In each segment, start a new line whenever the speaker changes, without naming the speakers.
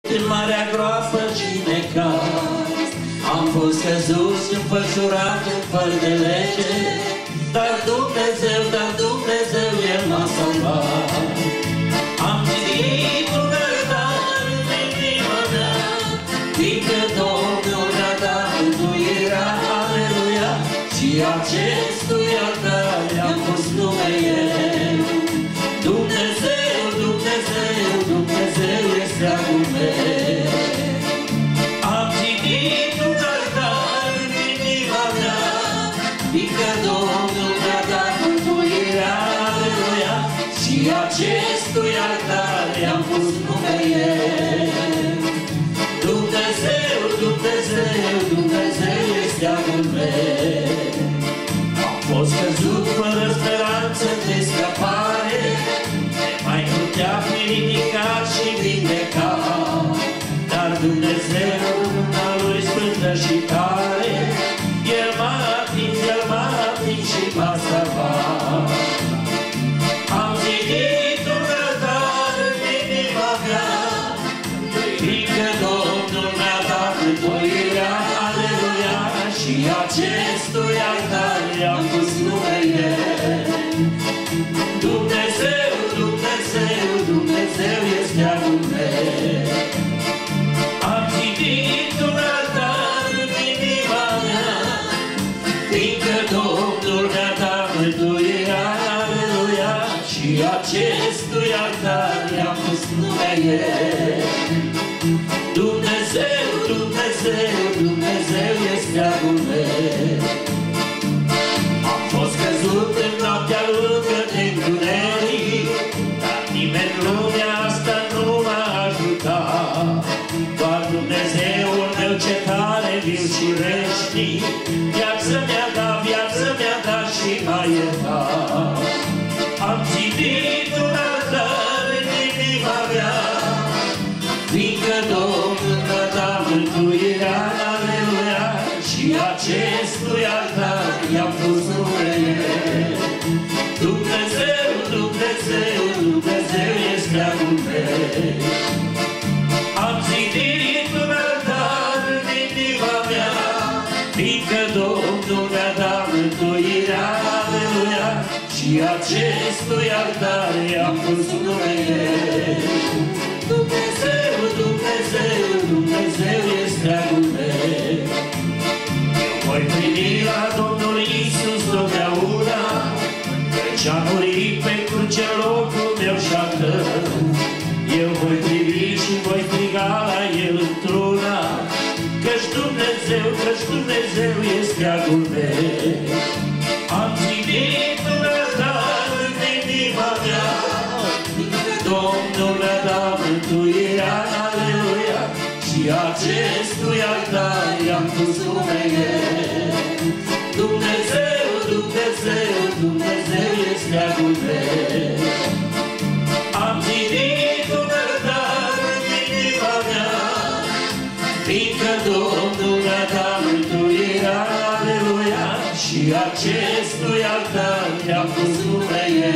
În marea groapă și necaz, am fost căzut și înfășurat în fără de lege, dar Dumnezeu, El m-a salvat. Am citit un altar în inima mea, fiindcă Domnul mi-a dat mântuirea, aleluia, și acestuia altar i-am pus numele. Dumnezeu, Dumnezeu, Dumnezeu este steagul meu. Am citit un altar în inima mea, fiindcă Domnul mi-a dat mântuirea, aleluia, și acestui altar i-am pus numele. Dumnezeu, Dumnezeu, Dumnezeu este steagul meu. Am fost căzut fără speranță de scăpare, mai putea fi ridicat și vindecat, dar Dumnezeu, lumina Lui sfântă și tare, El m-a atins și m-a salvat. Am zidit un altar în inima mea, fiindcă Domnul mi-a dat mântuirea, aleluia, și acestui altar i-am pus numele. Dumnezeu, Dumnezeu, Dumnezeu este steagul meu. Am zidit un altar în inima mea, fiindcă Domnul mi-a dat mântuirea, aleluia, și acestui altar i-am pus numele. Dumnezeu, Dumnezeu, Dumnezeu este steagul meu. Am fost căzut în noaptea lungă de întuneric, dar nimeni în lumea asta nu m-a ajutat. Doar Dumnezeul meu ce tare, viu și veșnic, viață mi-a dat și m-a iertat. Am zidit un altar în inima mea, fiindcă Domnul mi-a dat mântuirea, aleluia, și acestui altar i-am pus numele. Dumnezeu, Dumnezeu, Dumnezeu este steagul meu. Am zidit un altar în inima mea, fiindcă Domnul mi-a dat mântuirea, aleluia, și acestui altar i-am pus numele. Dumnezeu, Dumnezeu, Dumnezeu este steagul meu. Eu voi privi la Domnul Iisus totdeauna, căci a murit pe cruce locul meu și-a tău. Eu voi privi și voi striga la El într-una, căci Dumnezeu este steagul meu. Am zidit un altar în inima mea, Domnul mi-a dat mântuirea, aleluia, și acestui altar i-am pus numele. Dumnezeu, Dumnezeu, Dumnezeu este steagul meu. Am zidit un altar în inima mea, fiindcă Domnul mi-a dat mântuirea, aleluia, și acestui altar i-am pus numele.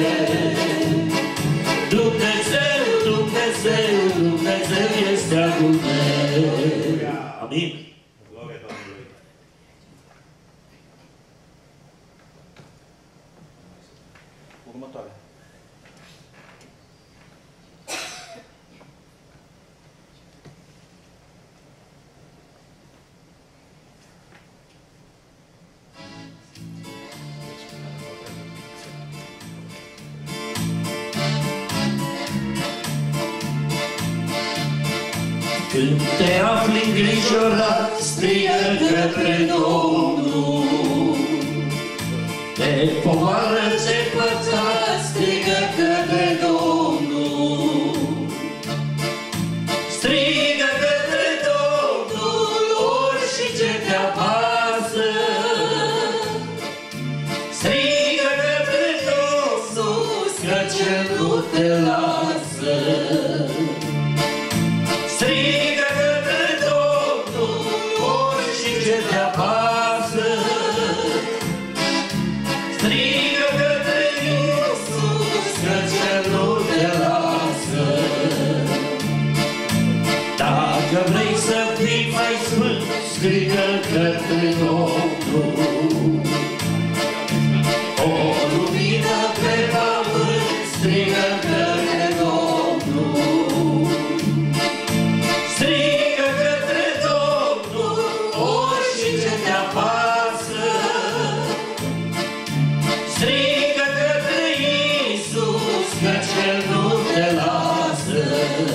Dumnezeu, Dumnezeu, Dumnezeu este steagul meu. Amin.
Următoarea.
Când te afli îngrijorat, strigă către Domnul. Te povară ce pățat, strigă către Domnul. Strigă către Domnul orice ce te apasă. Strigă către Domnul, căci El nu te lasă. Strigă către Domnul orice ce te apasă. Strigă către Iisus, căci Dacă vrei să fii mai sfânt, strigă către Domnul. O lumină pe pământ, strigă către Domnul. Strigă către Domnul, orice te apasă. Strigă către Iisus, căci El nu te lasă.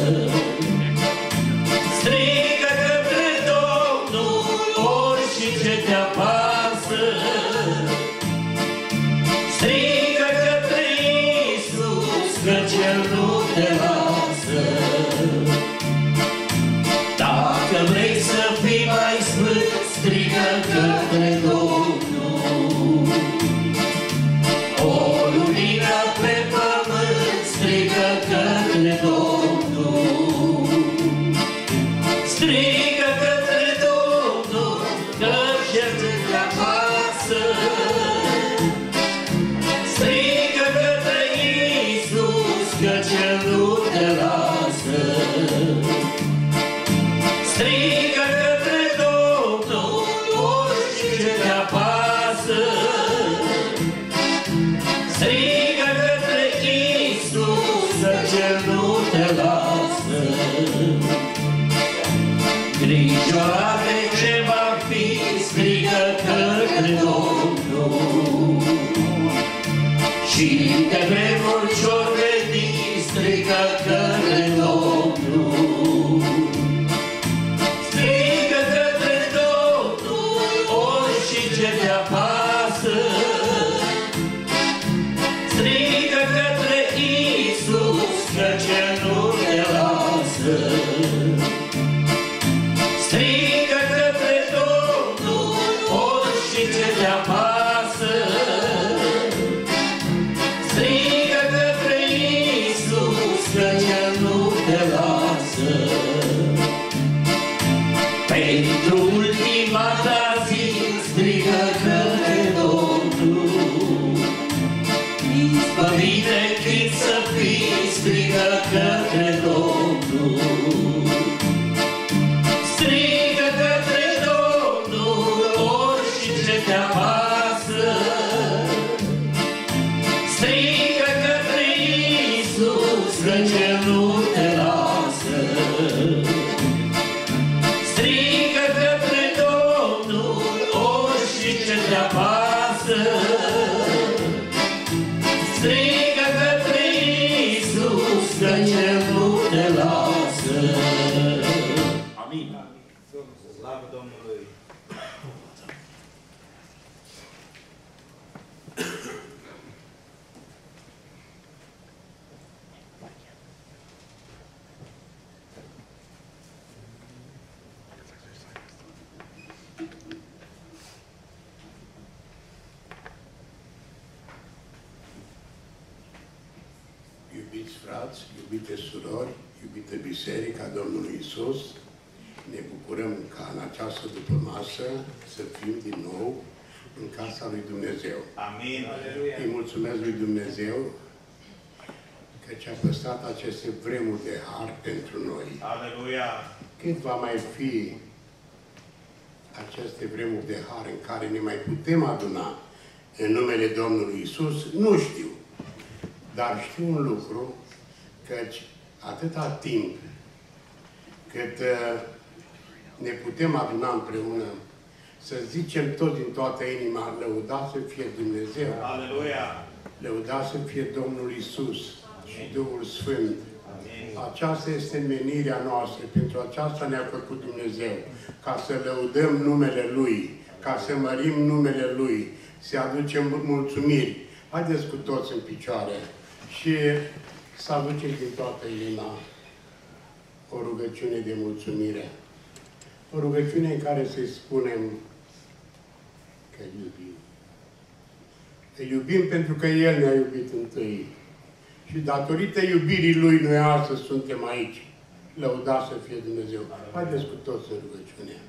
Strigă către Domnul, orice te apasă. Strigă către Iisus, căci El nu te lasă. Dacă vrei să fii mai sfânt, strigă către Domnul. O lumină pe pământ, strigă către Domnul. Strigă către Domnul, căci El te apasă. Strigă către Iisus, căci El nu te lasă. Strigă către Domnul, orice te apasă. Strigă către Iisus, căci El nu te lasă. Grijorat de ce va fi, strigă către Domnul. Și de vremuri ce-o veni, strigă către Domnul. Strigă către Domnul, orice te apasă. Strigă către Iisus, căci El nu te lasă. Strigă către Domnul, orice te apasă. Strigă către Iisus, căci El nu te lasă. Pentru ultima ta zi, strigă către Domnul. Izbăvit de chip să fii, strigă către Domnul. Strigă către Domnul, orice te apasă. Strigă către Iisus, căci El nu te lasă. Strigă către Domnul, orice te apasă. Strigă către Iisus, căci El nu te lasă. Amin.
Slavă Domnului!
Iubiți frați, iubite surori, iubite Biserica Domnului Iisus, ne bucurăm ca în această dupămasă să fim din nou în casa lui Dumnezeu.
Amin!
Îi mulțumesc lui Dumnezeu că a păstrat aceste vremuri de har pentru noi.
Aleluia!
Cât va mai fi aceste vremuri de har în care ne mai putem aduna în numele Domnului Iisus, nu știu. Dar știu un lucru, căci atâta timp cât ne putem aduna împreună, să zicem tot din toată inima, lăudat să fie Dumnezeu,
Aleluia!
lăudat să fie Domnul Iisus și Duhul Sfânt.
Amin.
Aceasta este menirea noastră, pentru aceasta ne-a făcut Dumnezeu, ca să lăudăm numele Lui, ca să mărim numele Lui, să aducem mulțumiri. Haideți cu toți în picioare și să aducem din toată inima o rugăciune de mulțumire. O rugăciune în care să-i spunem că iubim. Îl iubim pentru că El ne-a iubit întâi. Și datorită iubirii Lui, noi astăzi suntem aici. Lăudați să fie Dumnezeu. Haideți cu toți în rugăciune.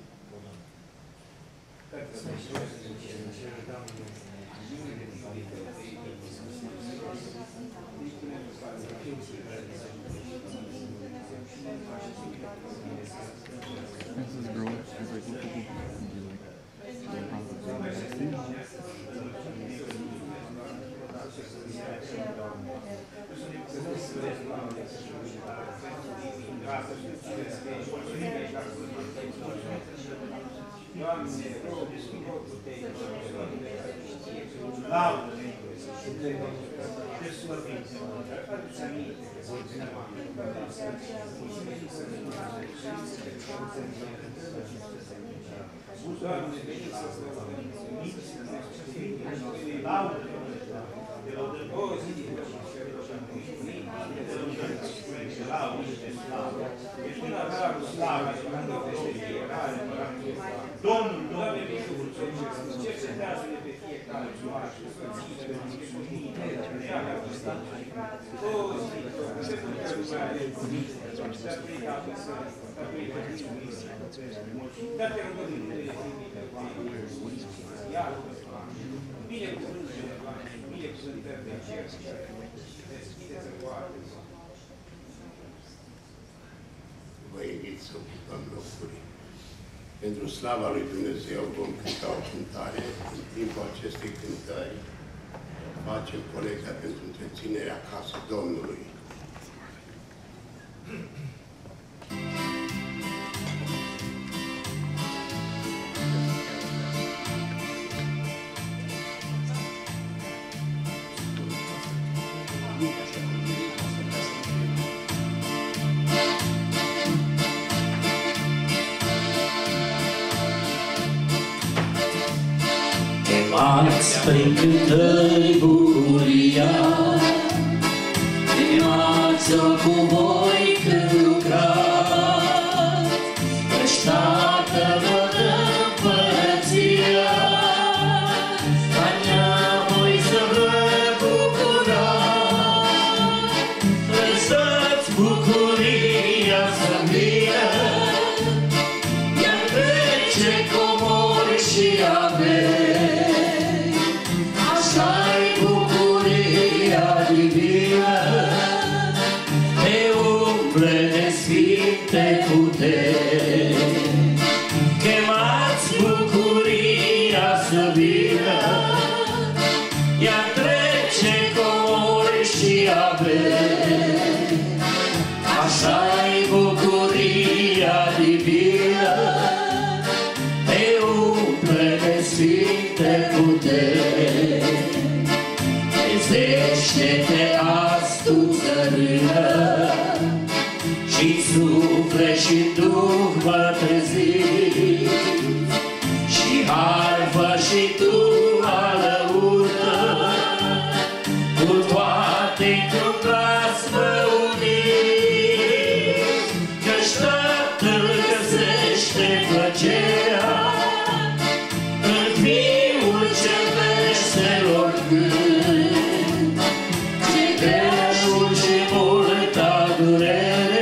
Vă invit să ocupăm locuri. Pentru slava lui Dumnezeu vom cânta o cântare. În timpul acestei cântări facem colecta pentru întreținerea casei Domnului.
Chemați prin cântări bucuria, chemați-o cu voi când lucrați, căci Tatăl vă dă împărăția, ca neamuri să vă bucurați. Lăsați bucuria să vină, ea trece comori și averi. Sfinte puteri, chemați bucuria să vină, ea trece comori și averi. Așa-i bucuria divină, te umple de sfinte puteri. Trezește-te azi tu, țărână, și suflet și duh vă trezi, și harfă și tu alăută, cu toate într-un glas vă uniți, căci Tatăl găsește plăcerea în Fiul cel veselor gând, ce greșul și multa durere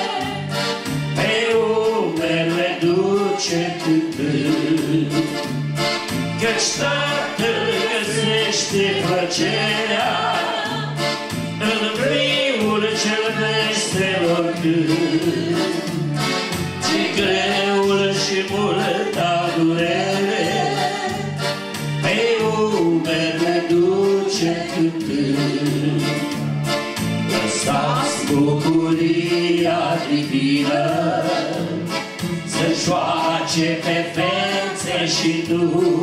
cântând, căci Tatăl găsește plăcerea în Fiul cel veselor gând. Ce greul și multa durere pe umeri duce cântând. Lăsați bucuria divină să joace pe fețe și tu,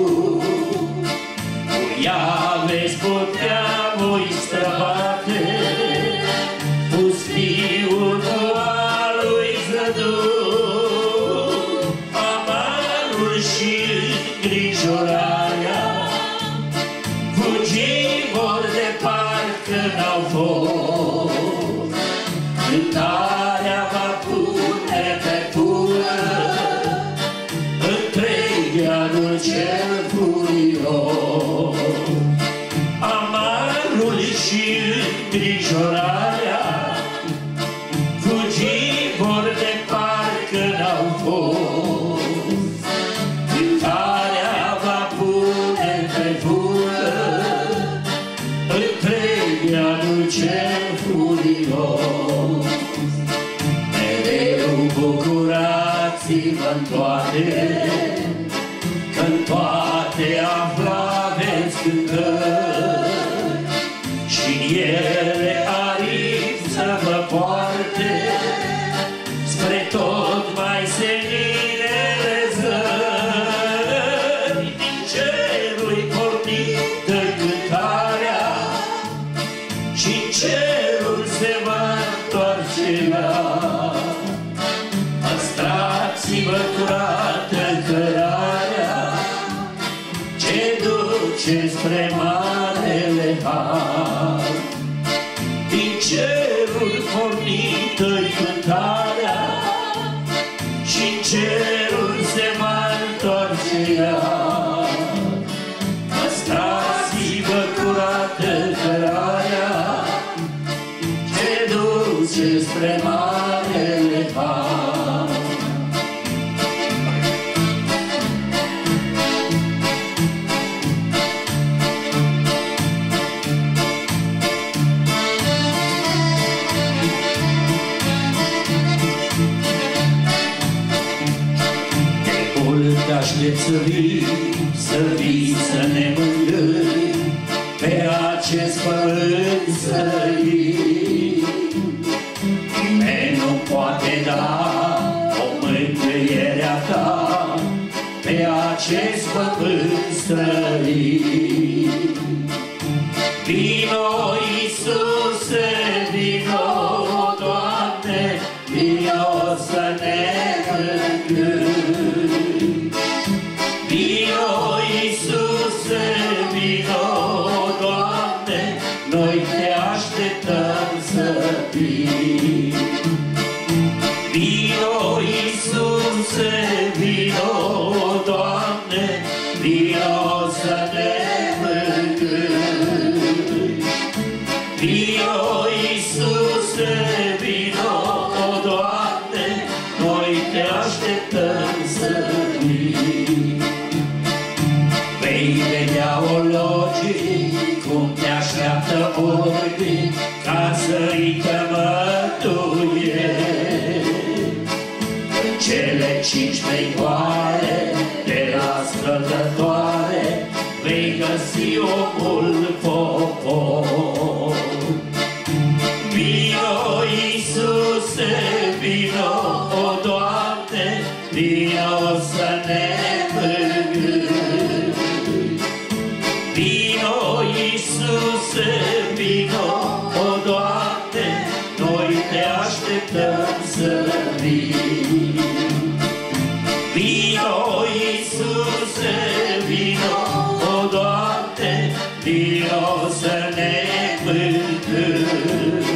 cu ea veți putea voi străbate pustiul cu alui zădur. Amarul și îngrijorarea fugi vor de parcă n-au fost. Cântarea va pune pe pură întregul cel furios. Amarul și îngrijorarea fugi vor de parcă Concentrați-vă în toate, că-n toate aflaveți cântări, și-n ele aripi să vă poarte spre tot mai seninele zări. Din cerul-i pornită cântarea, și-n cerul se va întoarce ea. Păstrați-vă curată cărarea, ce duce spre marele har. Din cerul pornită-i cântarea, și-n cerul se va întoarce ea. Păstrați-vă curată cărarea, ce duce spre marele har. Aștept să vii, să ne mângâi, pe acest pământ străin. Nimeni nu poate da o mângâiere a ta pe acest pământ străin. Vino, Iisuse, vino, Doamne, vino să ne mângâi. Vino, Iisuse, vino, Doamne, noi te așteptăm să vii. Vino, Iisuse, vino, Doamne, vino să ne mângâi. Vino, Iisuse, vino, Doamne, noi te așteptăm să vii. Vei vedea ologii cum te așteaptă ochii ca să-i tămătuiești. În cele 5 veicoare de la scăldătoare vei găsi omul popor. Vino, Iisuse, vino, o Doamne, vino să ne mângâi. Vino, Iisuse, vino, o Doamne, noi te așteptăm să vii. Vino, Iisuse, vino, o Doamne, vino să ne mângâi.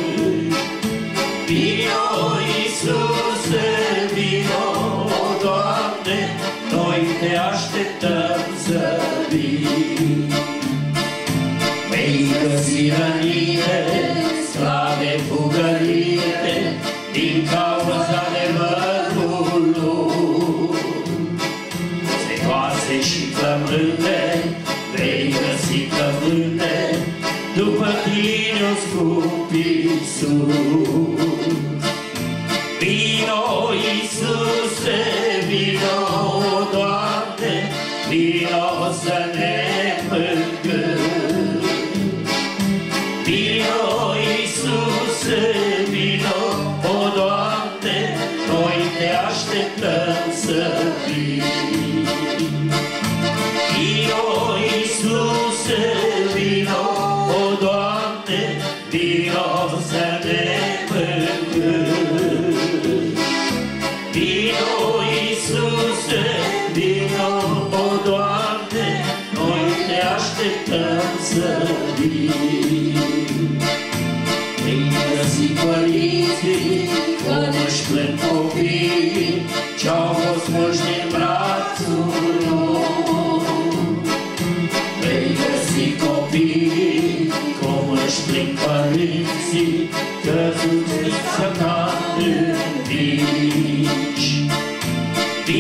Vino, Iisuse, vino, o Doamne, noi te așteptăm să vii. Vei găsi rănite, sclave fugărite, din cauza adevărului. Secoase și flămânde, vei găsi căvânde, după tine o scump Iisus. Vino, Iisuse, vino, Doamne, vino să ne mângâi. Vino, Iisuse, vino, o Doamne, noi te așteptăm să vii. Vino, Iisuse, vino, o Doamne, vino să ne mângâi. Vino, Iisuse, vino, o Doamne, noi te așteptăm să vii. Vei găsi părinții cum își plâng copiii ce-au fost mulși din brațul lor. Vei găsi copiii cum își plâng părinții căzuți să ca învici.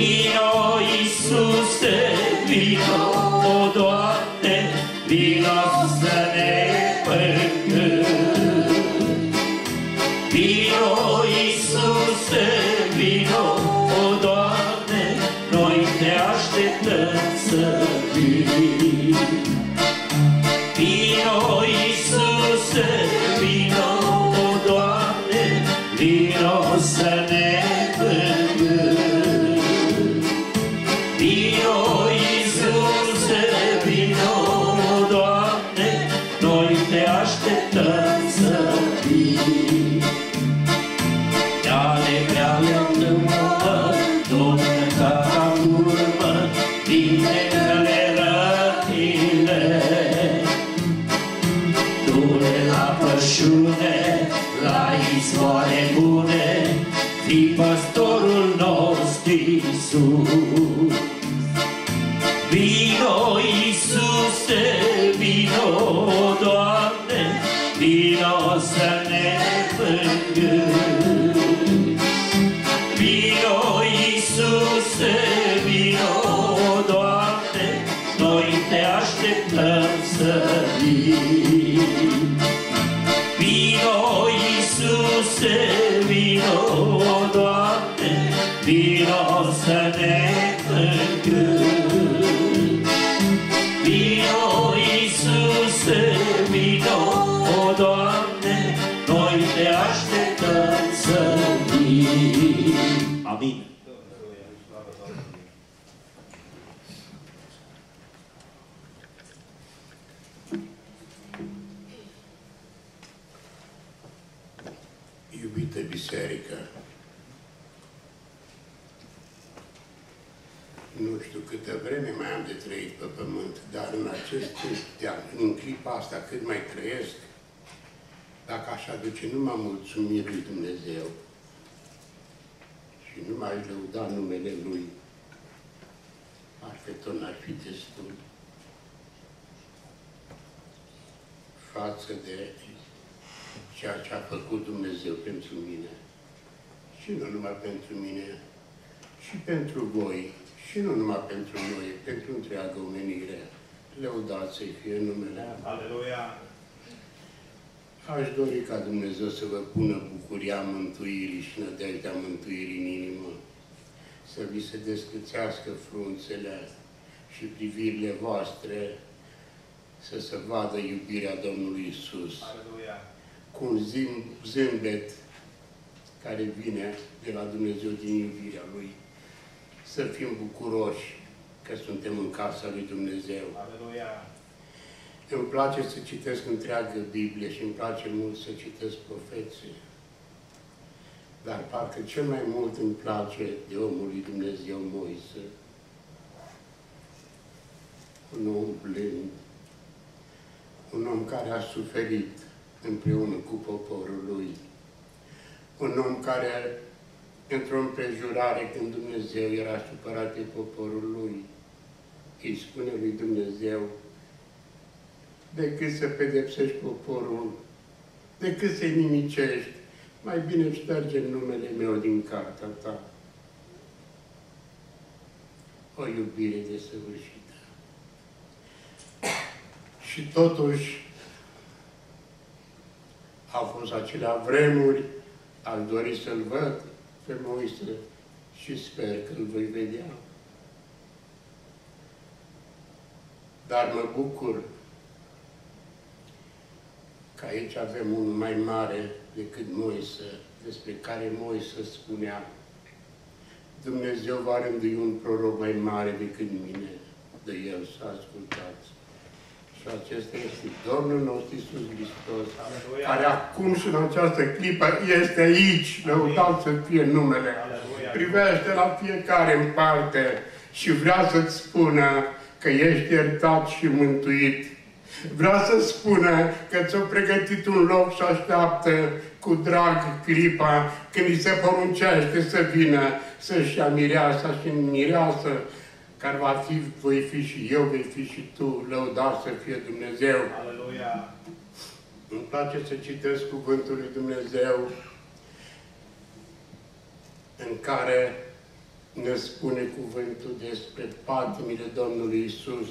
Iisus. Vino, Iisuse, vino, Doamne, vino să ne mângâi. Vino, Iisuse, vino, Doamne, noi te așteptăm să vii. Vino, Iisuse, vino, Doamne, vino să ne mângâi. Vino, Iisuse, vino, Doamne, noi te așteptăm să vii. Amin.
Iubită biserică, nu știu câtă vreme mai am de trăit pe pământ, dar în acest în clipa asta, cât mai trăiesc, dacă aș aduce numai mulțumiri lui Dumnezeu și nu m-aș lăuda numele Lui, parcă tot n-ar fi destul față de ceea ce a făcut Dumnezeu pentru mine. Și nu numai pentru mine, și pentru voi, și nu numai pentru noi, pentru întreaga omenire. Lăudați să-i fie numele.
Aleluia!
Aș dori ca Dumnezeu să vă pună bucuria mântuirii și nădejdea mântuirii în inimă. Să vi se descățească frunțele și privirile voastre, să se vadă iubirea Domnului Iisus.
Aleluia!
Cu un zâmbet care vine de la Dumnezeu din iubirea Lui. Să fim bucuroși că suntem în casa lui Dumnezeu.
Aleluia!
Îmi place să citesc întreagă Biblie și îmi place mult să citesc profeții. Dar parcă cel mai mult îmi place de omul lui Dumnezeu Moise. Un om blând, un om care a suferit împreună cu poporul lui. Un om care, într-o împrejurare, când Dumnezeu era supărat pe poporul lui, îi spune lui Dumnezeu, decât să pedepsești poporul, decât să-i nimicești, mai bine șterge numele meu din cartea ta. O iubire desăvârșită. Și totuși, au fost acelea vremuri, aș dori să-l văd pe Moise și sper că îl voi vedea. Dar mă bucur că aici avem unul mai mare decât Moise, despre care Moise spunea, Dumnezeu va rândui un proroc mai mare decât mine, de el să ascultați. Și acesta este Domnul nostru Iisus Hristos,
Aleluia.
care acum și în această clipă este aici, lăudat să fie numele.
Aleluia.
Privește la fiecare în parte și vrea să-ți spună că ești iertat și mântuit. Vrea să spună că ți-a pregătit un loc și așteaptă cu drag clipa când îi se poruncește să vină să-și ia mireasa și în mireasă, care va fi, voi fi și eu, vei fi și tu, lăudat să fie Dumnezeu.
Aleluia!
Îmi place să citesc cuvântul lui Dumnezeu în care ne spune cuvântul despre patimile Domnului Iisus.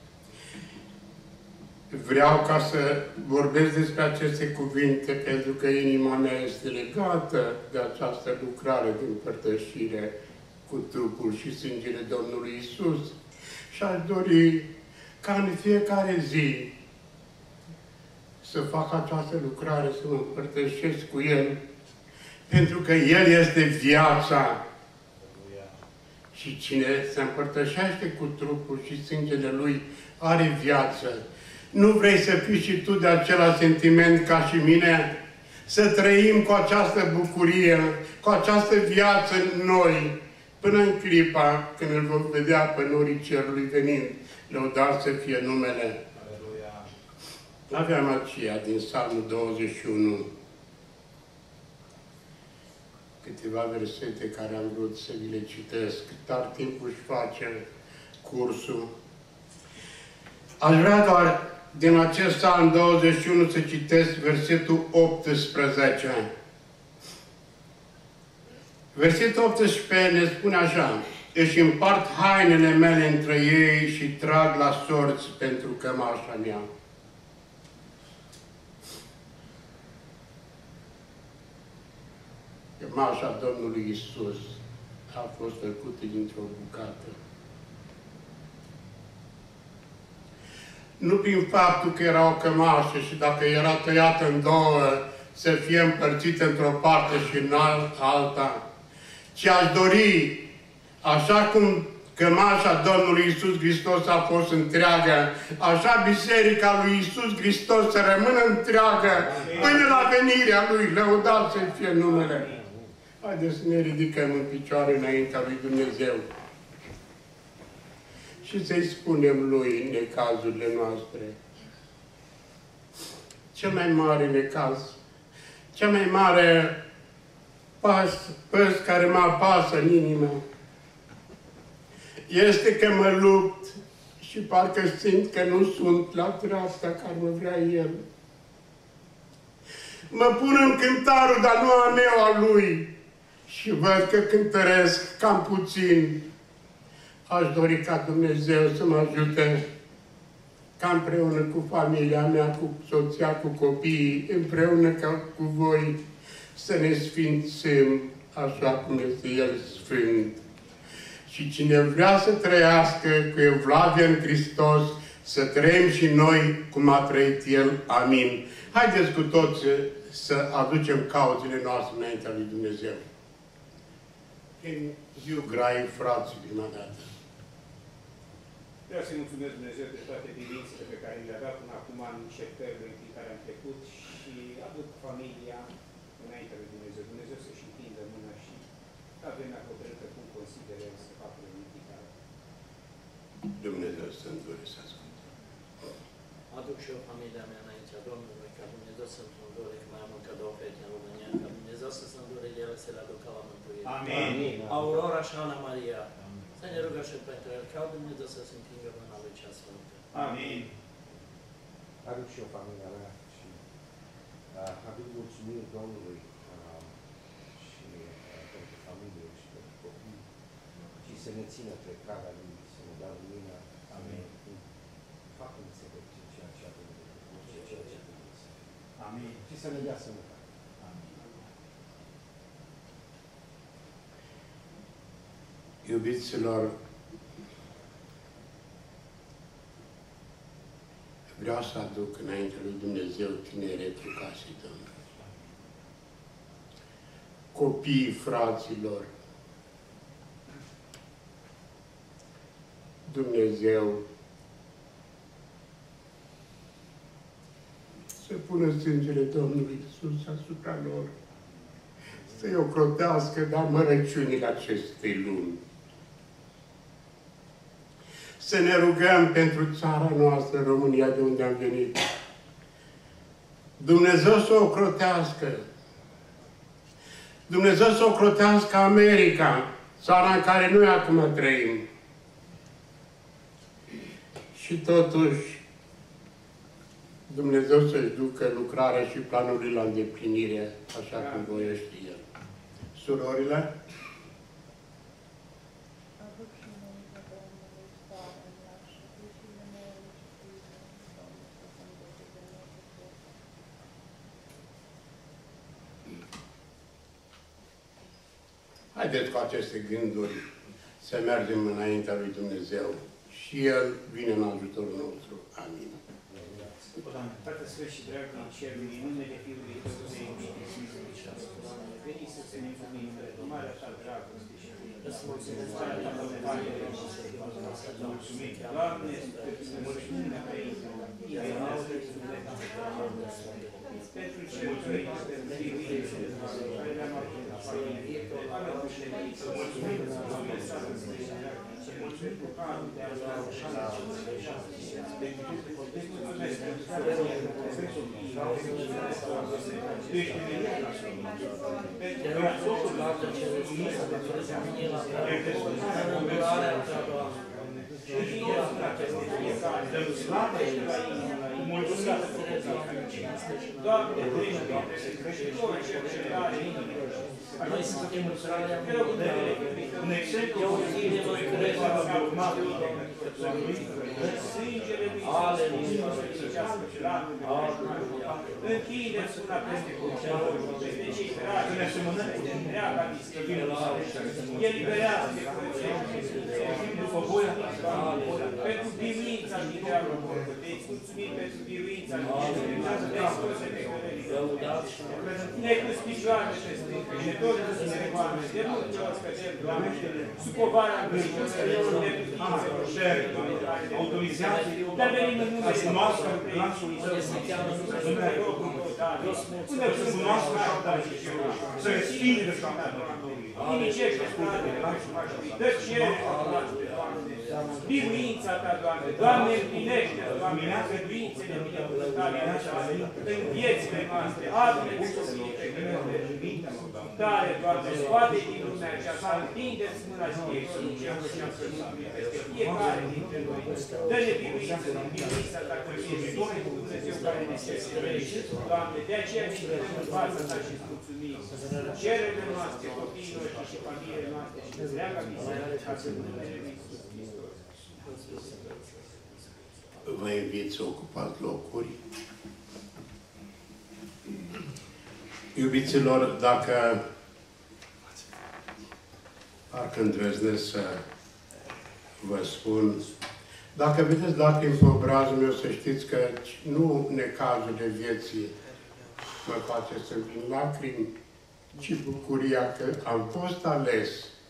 Vreau ca să vorbesc despre aceste cuvinte pentru că inima mea este legată de această lucrare de împărtășire cu trupul și sângele Domnului Iisus. Și aș dori ca în fiecare zi să fac această lucrare, să mă împărtășesc cu El, pentru că El este viața. Și cine se împărtășește cu trupul și sângele Lui are viață. Nu vrei să fii și tu de același sentiment ca și mine? Să trăim cu această bucurie, cu această viață în noi, până în clipa când îl vom vedea pe norii cerului venind, lăudat să fie numele.
Aleluia!
Aveam aceea din Psalmul 21. câteva versete care am vrut să vi le citesc, dar timpul își face cursul. Aș vrea doar din acest Psalm 21 să citesc versetul 18. Versetul 18 ne spune așa: își împart hainele mele între ei și trag la sorți pentru cămașa mea. Cămașa Domnului Iisus a fost făcută dintr-o bucată. Nu prin faptul că era o cămașă și dacă era tăiată în două, să fie împărțită într-o parte și în alta, ci aș dori, așa cum cămașa Domnului Iisus Hristos a fost întreagă, așa Biserica lui Iisus Hristos să rămână întreagă până la venirea Lui, lăudat să fie numele. Haideți să ne ridicăm în picioare înaintea lui Dumnezeu și să-i spunem Lui necazurile noastre. Cel mai mare necaz, cea mai mare păs care mă apasă în inimă este că mă lupt și parcă simt că nu sunt la dreapta care mă vrea El. Mă pun în cântarul, dar nu a meu, a Lui. Și văd că cântăresc cam puțin. Aș dori ca Dumnezeu să mă ajute ca împreună cu familia mea, cu soția, cu copiii, împreună cu voi, să ne sfințim așa cum este El Sfânt. Și cine vrea să trăiască cu evlavie în Hristos, să trăim și noi cum a trăit El. Amin. Haideți cu toți să aducem cauzele noastre înaintea lui Dumnezeu. În ziua grai, frații, prima dată.
Vreau să-i mulțumesc Dumnezeu de toate bilințele pe care le-a dat până acum în încercările prin care am trecut și aduc familia înaintea lui Dumnezeu. Dumnezeu să-și întindă mâna și ca vremea hotărâtă cum consideră să facă ridicare.
Dumnezeu să îndure să asculte.
Aduc și eu familia mea înaintea Domnului, ca Dumnezeu să-mi îndure, că mai am încă două fete în România, ca Dumnezeu să se îndure ele să le aducă la mântuire.
Amin.
Aurora și Ana Maria. Să ne rugăm și pentru el, ca Dumnezeu să se împingă mâna lui cea sfântă.
Amin.
Aduc și eu familia mea și aduc mulțumiri Domnului și pentru familie și pentru copii și să ne țină pe calea Lui, să ne dea lumina. Amin. Facă înțelepție ceea ce avem de făcut și ceea ce avem de făcut.
Amin.
Și să ne dea sănătate.
Amin.
Iubiților, vreau să aduc înainte lui Dumnezeu tineretul casei Domnului. Copiii fraților, Dumnezeu să pună sângele Domnului Iisus asupra lor, să-i ocrotească de amărăciunile acestei lumi. Să ne rugăm pentru țara noastră, România, de unde am venit. Dumnezeu să o ocrotească. Dumnezeu să ocrotească America, țara în care noi acum trăim. Și totuși, Dumnezeu să-și ducă lucrarea și planurile la îndeplinire, așa cum voiește El. Surorile? Haideți cu aceste gânduri să mergem înaintea lui Dumnezeu și El vine în ajutorul nostru. Amin.
Tată Sfânt și drag din cerului, în numele Fiului Dumnezeu, veni să se ne împunim de marea ta dragoste și îți mulțumesc, Doamne, să mulțumim pentru cercări, pentru Fiul care le-am avut la familie, să mulțumim, să mulțumim, pentru harul de astăzi. Deci mulțumesc pentru Doamne, creștitori, cercetare, noi suntem un exemplu sângele lui Iisus închide-ți una peste copilul, peste cei dragi, peste întreaga mistică. Eliberează de pentru biruința și diavolul. Îți mulțumim pentru biruința și necus picioare peste creștitori să se regoane. De multe ori scădem, Doamne, sub povara creștiților, autorizează, dar venim în numele noastră, lanțul să ne rogul unde să cunoască să respinge de inicește dă cerere, biruința Ta, Doamne, Doamne, împlinește, Doamne, biruințele binecuvântare în viețile noastre, adu-ne cu sosinite tare, Doamne, scoate din lumea aceasta, întindeți mâna și peste fiecare dintre noi, dă-ne biruință din biruința Ta, că ești Dumnezeu care ne sfărește, Doamne, de aceea ne stăm în fața Ta și îți mulțumim. Cerele noastre, copiii noștri și familiile noastre și întreaga biserică ca să numele Lui Iisus Hristos.
Vă invit să ocupați locuri. Iubiților, dacă parcă îndrăznesc să vă spun, dacă vedeți lacrimi pe obrazul meu, să știți că nu necazurile vieții mă face să vin lacrimi, ci bucuria că am fost ales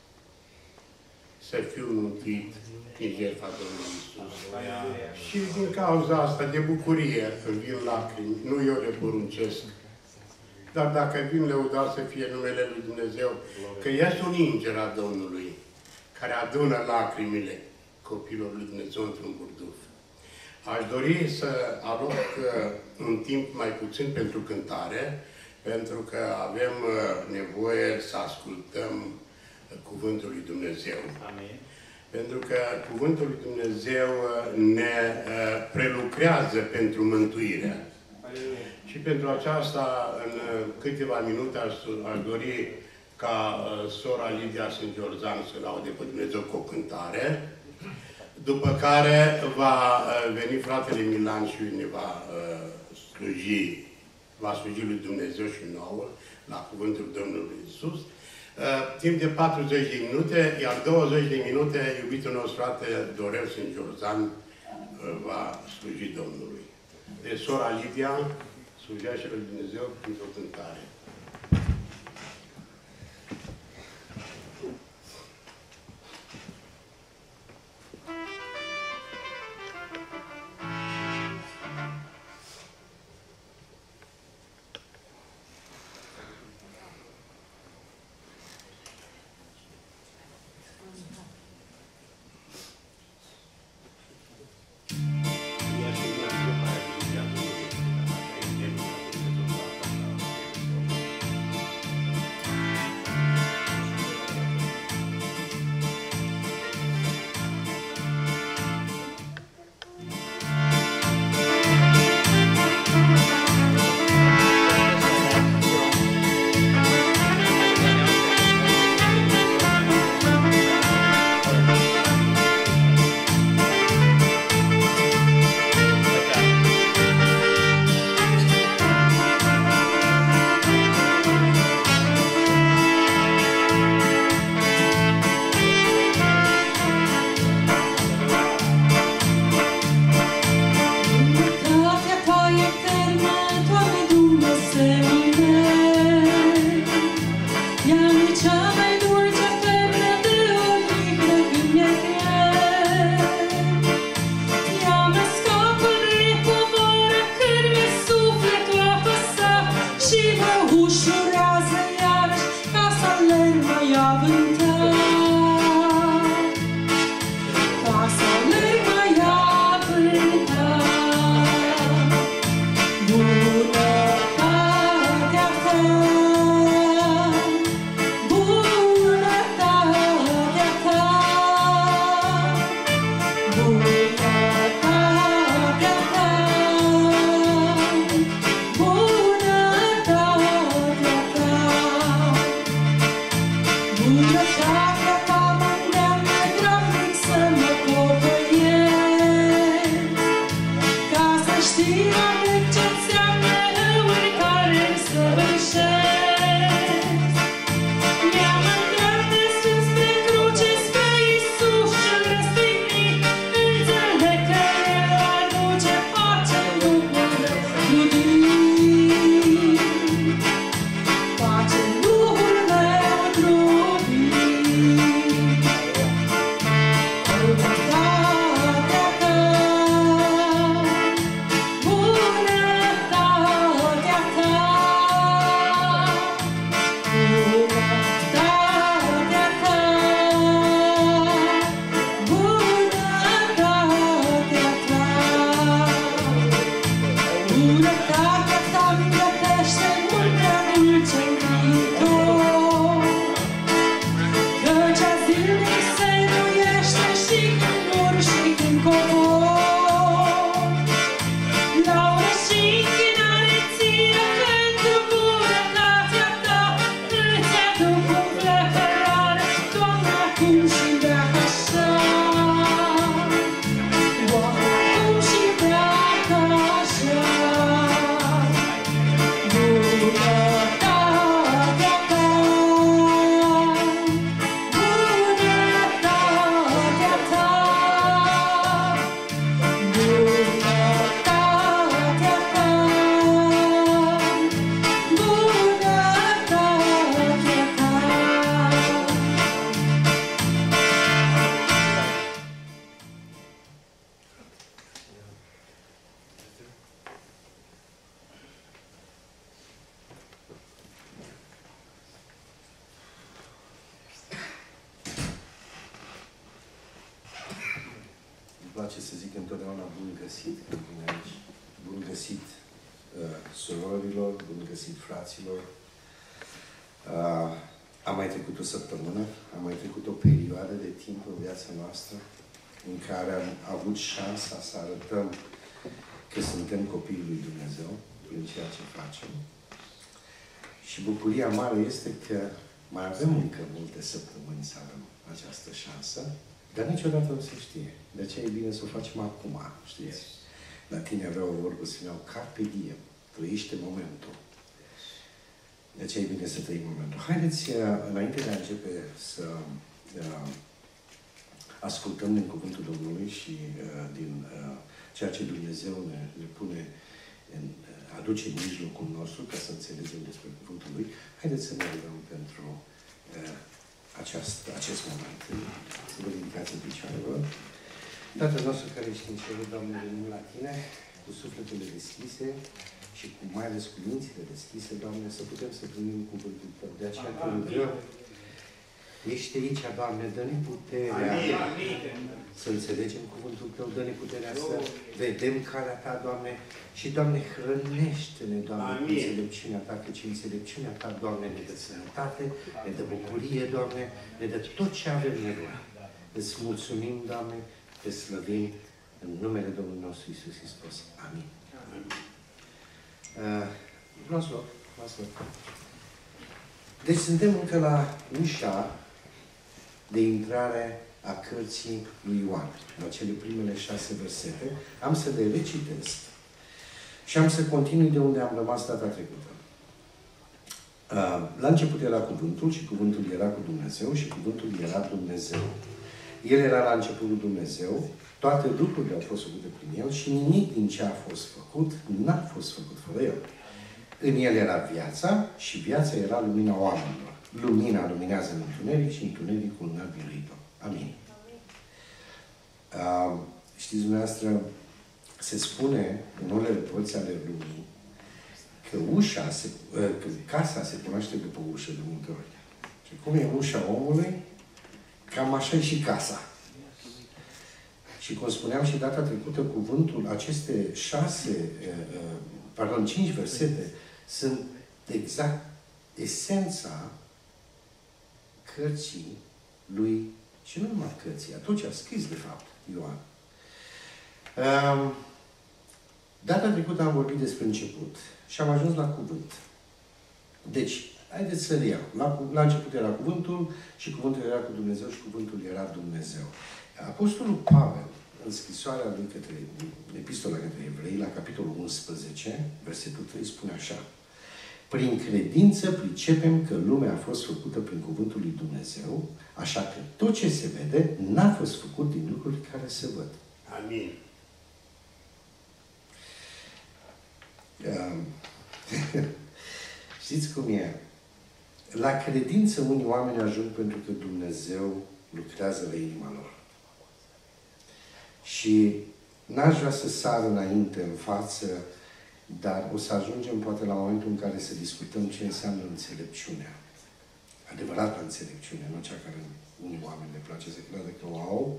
să fiu mântuit din jertfa Domnului Iisus. Și din cauza asta, de bucurie, îmi vin lacrimi, nu eu le poruncesc. Dar dacă vin, lăudat să fie numele Lui Dumnezeu, că este un înger al Domnului, care adună lacrimile copilor Lui Dumnezeu într-un burduf. Aș dori să aloc un timp mai puțin pentru cântare, pentru că avem nevoie să ascultăm Cuvântul lui Dumnezeu.
Amin.
Pentru că Cuvântul lui Dumnezeu ne prelucrează pentru mântuire. Și pentru aceasta, în câteva minute, aș dori ca sora Lidia Sângeorzan să laude pe Dumnezeu cu o cântare, după care va veni fratele Milan și ne va sluji lui Dumnezeu și nouă la Cuvântul Domnului Iisus. Timp de 40 de minute, iar 20 de minute, iubitul nostru frate Dorel Sângeorzan va sluji Domnului. Deci, sora Lidia, slujește lui Dumnezeu printr-o cântare.
îmi place să zic întotdeauna bun găsit când vin aici. Bun găsit surorilor, bun găsit fraților. Am mai trecut o săptămână, am mai trecut o perioadă de timp în viața noastră în care am avut șansa să arătăm că suntem copiii lui Dumnezeu prin ceea ce facem. Și bucuria mare este că mai avem încă multe săptămâni să avem această șansă, dar niciodată nu se știe. De aceea e bine să o facem acum, știți? La tine avea o vorbă, spuneau, carpe diem, trăiește momentul. De aceea e bine să trăim momentul. Haideți, înainte de a începe să ascultăm din Cuvântul Domnului și din ceea ce Dumnezeu ne pune, aduce în mijlocul nostru, ca să înțelegem despre Cuvântul Lui, haideți să ne rugăm pentru acest moment. Să vă ridicați în picioarelor. Tatăl nostru care ești în cerul, Doamne, venim la Tine, cu sufletele deschise și mai ales cu mințile deschise, Doamne, să putem să primim Cuvântul Tău. De aceea te rugăm, ești aici, Doamne, dă-ne puterea să înțelegem Cuvântul Tău, dă-ne puterea să vedem calea Ta, Doamne, și, Doamne, hrănește-ne, Doamne, cu înțelepciunea Ta, căci înțelepciunea Ta, Doamne, ne dă sănătate, ne dă bucurie, Doamne, ne dă tot ce avem nevoie. Îți mulțumim, Doamne, te slăvim în numele Domnului nostru Iisus Hristos. Amin. Luați loc. Deci suntem încă la ușa de intrare a cărții lui Ioan, la cele primele 6 versete. Am să le recitesc și am să continui de unde am rămas data trecută. La început era Cuvântul și Cuvântul era cu Dumnezeu și Cuvântul era Dumnezeu. El era la începutul Dumnezeu, toate lucrurile au fost făcute prin El și nimic din ce a fost făcut n-a fost făcut fără El. În El era viața și viața era lumina oamenilor. Lumina luminează în întuneric și întunericul n-a biruit-o. Amin. Știți dumneavoastră, se spune în unele părți ale lumii că casa se cunoaște după ușă de multe ori. Și cum e ușa omului, cam așa e și casa. Și cum spuneam și data trecută, cuvântul, aceste 5 versete sunt exact esența cărții lui, și nu numai cărții, a tot ce a scris, de fapt, Ioan. Data trecută am vorbit despre început și am ajuns la cuvânt. Deci, haideți să reiau. La început era cuvântul și cuvântul era cu Dumnezeu și cuvântul era Dumnezeu. Apostolul Pavel, în scrisoarea lui către Epistola către Evrei, la capitolul 11, versetul 3, spune așa: prin credință pricepem că lumea a fost făcută prin cuvântul lui Dumnezeu, așa că tot ce se vede n-a fost făcut din lucruri care se văd.
Amin.
Știți cum e? La credință unii oameni ajung pentru că Dumnezeu lucrează la inima lor. Și n-aș vrea să sar înainte, în față, dar o să ajungem poate la momentul în care să discutăm ce înseamnă înțelepciunea. Adevărata înțelepciune, nu cea care unii oameni le place să creadă că o au.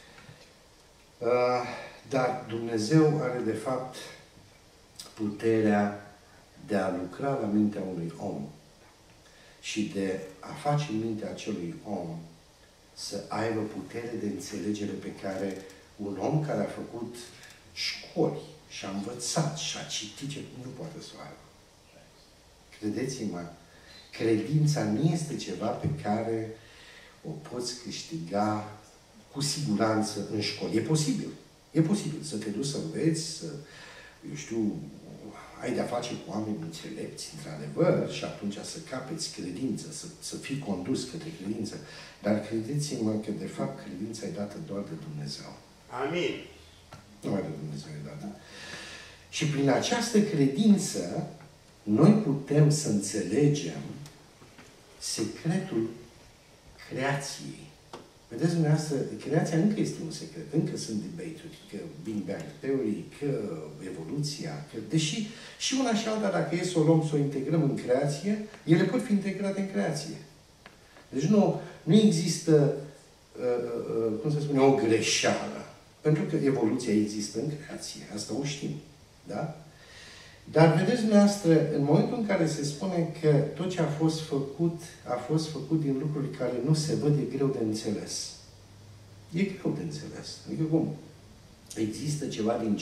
Dar Dumnezeu are, de fapt, puterea de a lucra la mintea unui om și de a face în mintea acelui om să aibă putere de înțelegere pe care un om care a făcut școli și a învățat și a citit ce nu poate să o aibă. Credeți-mă, credința nu este ceva pe care o poți câștiga cu siguranță în școli. E posibil. E posibil să te duci să înveți, să, eu știu, ai de-a face cu oameni înțelepți, într-adevăr, și atunci să capeți credință, să fii condus către credință. Dar credeți-mă că, de fapt, credința e dată doar de Dumnezeu.
Amin.
Numai de Dumnezeu e dată. Și prin această credință, noi putem să înțelegem secretul creației. Vedeți dumneavoastră, creația încă este un secret, încă sunt debate-uri, că Big Bang Theory, că evoluția, că deși și una și alta, dacă e să o luăm, să o integrăm în creație, ele pot fi integrate în creație. Deci nu există, cum se spune, o greșeală Pentru că evoluția există în creație, asta o știm. Da? Dar vedeți dumneavoastră, în momentul în care se spune că tot ce a fost făcut din lucruri care nu se văd, e greu de înțeles. E greu de înțeles. Adică cum? Există ceva din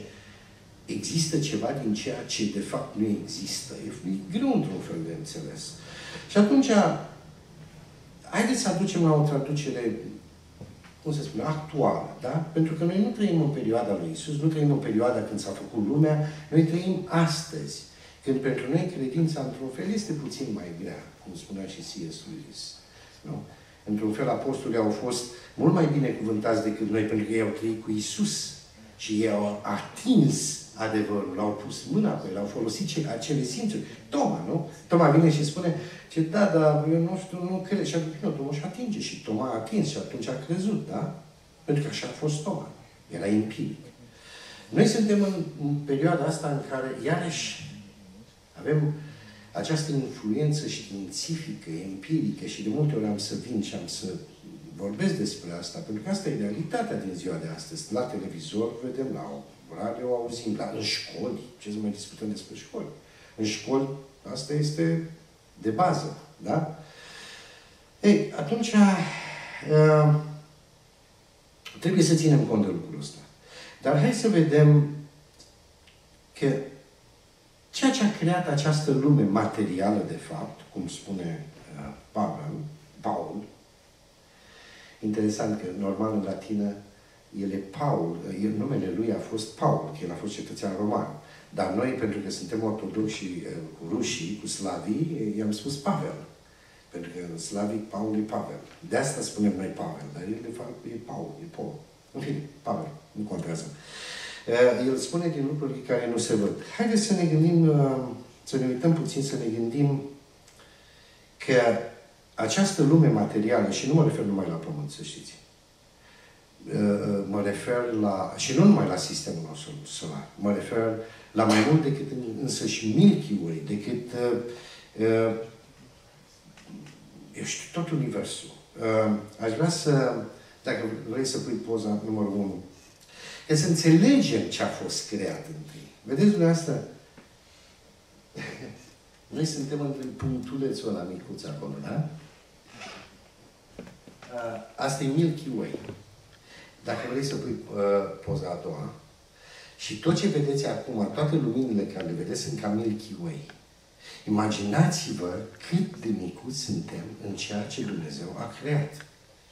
ceea ce de fapt nu există. E greu într-un fel de înțeles. Și atunci, haideți să aducem la o traducere, cum se spune, actuală, da? Pentru că noi nu trăim în perioada lui Iisus, nu trăim în perioada când s-a făcut lumea, noi trăim astăzi. Când pentru noi credința, într-un fel, este puțin mai grea, cum spunea și C.S. Lewis. Nu? Într-un fel, apostolii au fost mult mai binecuvântați decât noi, pentru că ei au trăit cu Iisus. Și ei au atins adevărul, l-au pus mâna pe el, au folosit acele simțuri. Toma, nu? Toma vine și spune, ce da, dar eu nu știu, nu cred. Și atunci, nu, Toma și atinge. Și Toma a atins și atunci a crezut, da? Pentru că așa a fost Toma. Era empiric. Noi suntem în perioada asta în care, iarăși, avem această influență științifică, empirică și de multe ori am să vin și am să vorbesc despre asta, pentru că asta e realitatea din ziua de astăzi. La televizor vedem, la radio auzim, în școli, ce să mai discutăm despre școli? În școli, asta este de bază, da? Ei, atunci, trebuie să ținem cont de lucrul ăsta. Dar hai să vedem că ceea ce a creat această lume materială, de fapt, cum spune Paul, interesant că, normal, în latină, numele lui a fost Paul, că el a fost cetățean roman. Dar noi, pentru că suntem ortodoxi cu rușii, cu slavii, i-am spus Pavel. Pentru că în slavic Paul e Pavel. De asta spunem noi Pavel, dar el, de fapt, e Paul. În fine, Pavel, nu contează. El spune din lucruri care nu se văd. Haideți să ne gândim, să ne uităm puțin, să ne gândim că această lume materială, și nu mă refer numai la Pământ, să știți, mă refer la, și nu numai la sistemul nostru solar, mă refer la mai mult decât însăși Milky Way, decât, eu știu, tot universul. Aș vrea să, dacă vrei să pui poza numărul 1, ca să înțelegem ce a fost creat întâi. Vedeți dumneavoastră? Noi suntem între punctulețul ăla micuț acolo, da? Asta e Milky Way. Dacă vrei să pui poza a doua, și tot ce vedeți acum, toate luminile care le vedeți sunt ca Milky Way. Imaginați-vă cât de micuți suntem în ceea ce Dumnezeu a creat.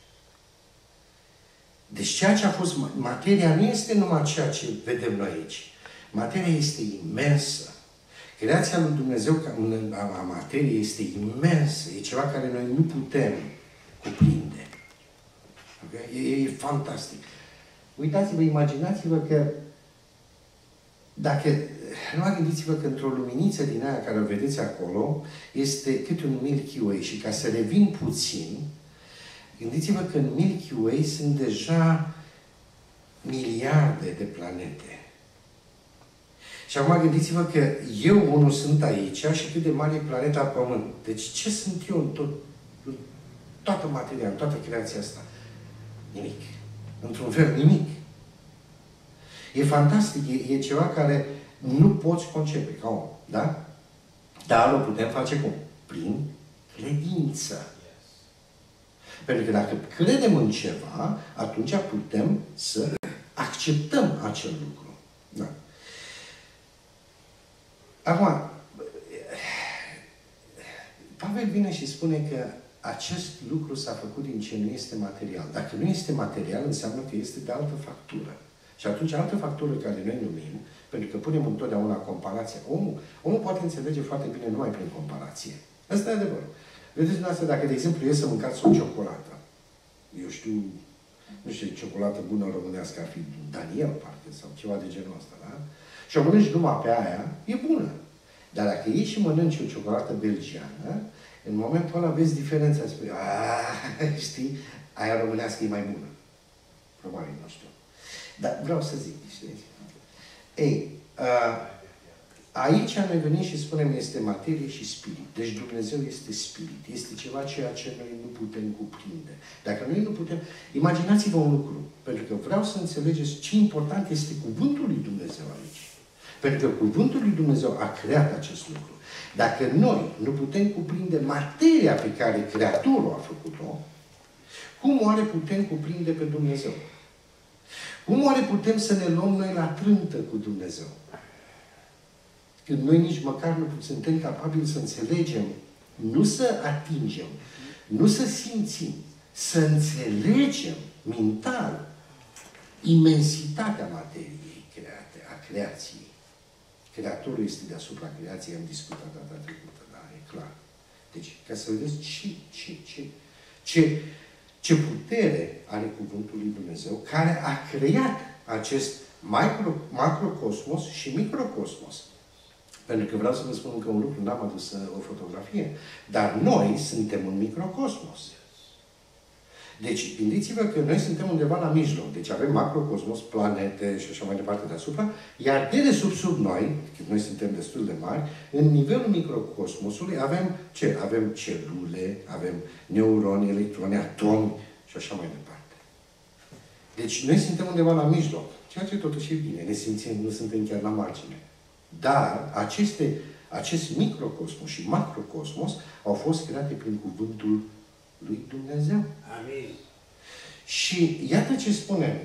Deci ceea ce a fost materia nu este numai ceea ce vedem noi aici. Materia este imensă. Creația lui Dumnezeu a materiei este imensă. E ceva care noi nu putem cuprinde. Okay? E fantastic. Uitați-vă, imaginați-vă că dacă, nu gândiți-vă că într-o luminiță din aia care o vedeți acolo, este cât un Milky Way. Și ca să revin puțin, gândiți-vă că în Milky Way sunt deja miliarde de planete. Și acum gândiți-vă că eu unul sunt aici și cât de mare e planeta Pământ. Deci ce sunt eu în toată materia, în toată creația asta? Nimic. Într-un fel, nimic. E fantastic, e ceva care nu poți concepe ca om, da? Dar o putem face cum? Prin credință. Pentru că dacă credem în ceva, atunci putem să acceptăm acel lucru. Da. Acum, Pavel vine și spune că acest lucru s-a făcut din ce nu este material. Dacă nu este material, înseamnă că este de altă factură. Și atunci, altă factură care noi numim, pentru că punem întotdeauna comparația, omul poate înțelege foarte bine numai prin comparație. Asta e adevărul. Vedeți dumneavoastră, dacă, de exemplu, e să mâncați o ciocolată, eu știu, nu știu, ciocolată bună românească ar fi Daniel, parcă, sau ceva de genul ăsta, da? Și o mănânci numai pe aia, e bună. Dar dacă ieși și mănânci o ciocolată belgiană, în momentul ăla vezi diferența. Spui, știi, aia românească e mai bună. Probabil, nu știu. Dar vreau să zic, știi? Ei, aici noi venim și spunem este materie și spirit. Deci Dumnezeu este spirit. Este ceva ceea ce noi nu putem cuprinde. Dacă noi nu putem... Imaginați-vă un lucru. Pentru că vreau să înțelegeți ce important este cuvântul lui Dumnezeu aici. Pentru că cuvântul lui Dumnezeu a creat acest lucru. Dacă noi nu putem cuprinde materia pe care Creatorul a făcut-o, cum oare putem cuprinde pe Dumnezeu? Cum oare putem să ne luăm noi la trântă cu Dumnezeu? Când noi nici măcar nu suntem capabili să înțelegem, nu să atingem, nu să simțim, să înțelegem mental imensitatea materiei create, a creației. Creatorul este deasupra creației, am discutat data trecută, da, e clar. Deci, ca să vedeți ce putere are cuvântul lui Dumnezeu, care a creat acest macrocosmos și microcosmos. Pentru că vreau să vă spun încă un lucru, n-am adus o fotografie, dar noi suntem un microcosmos. Deci, gândiți-vă că noi suntem undeva la mijloc. Deci avem macrocosmos, planete și așa mai departe deasupra, iar dedesubt sub noi, că noi suntem destul de mari, în nivelul microcosmosului avem ce? Avem celule, avem neuroni, electroni, atomi și așa mai departe. Deci noi suntem undeva la mijloc, ceea ce totuși e bine, ne simțim, nu suntem chiar la margine. Dar acest microcosmos și macrocosmos au fost create prin cuvântul lui Dumnezeu.
Amin.
Și iată ce spune.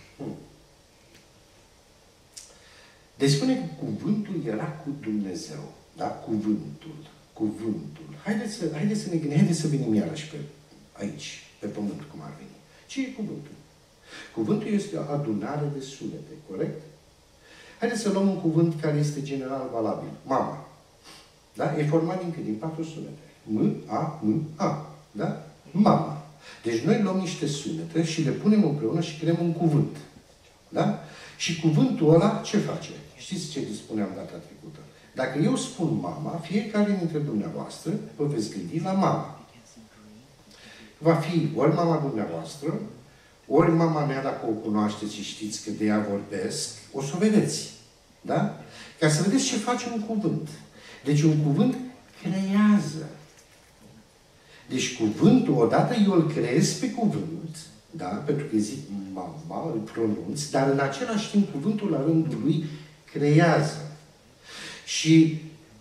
Deci spune că cuvântul era cu Dumnezeu. Da? Cuvântul. Haideți să ne gândim, haideți să venim iarăși aici, pe pământ, cum ar veni. Ce e cuvântul? Cuvântul este o adunare de sunete, corect? Haideți să luăm un cuvânt care este general valabil. Mama. Da? E format din cât? Din 4 sunete. M-A-M-A. Da? Mama. Deci noi luăm niște sunete și le punem împreună și creăm un cuvânt. Da? Și cuvântul ăla ce face? Știți ce spuneam data trecută? Dacă eu spun mama, fiecare dintre dumneavoastră vă veți gândi la mama. Va fi ori mama dumneavoastră, ori mama mea, dacă o cunoașteți și știți că de ea vorbesc, o să o vedeți. Da? Ca să vedeți ce face un cuvânt. Deci un cuvânt creează. Deci cuvântul, odată eu îl creez pe cuvânt, da? Pentru că zic mama, îl pronunț, dar în același timp cuvântul la rândul lui creează. Și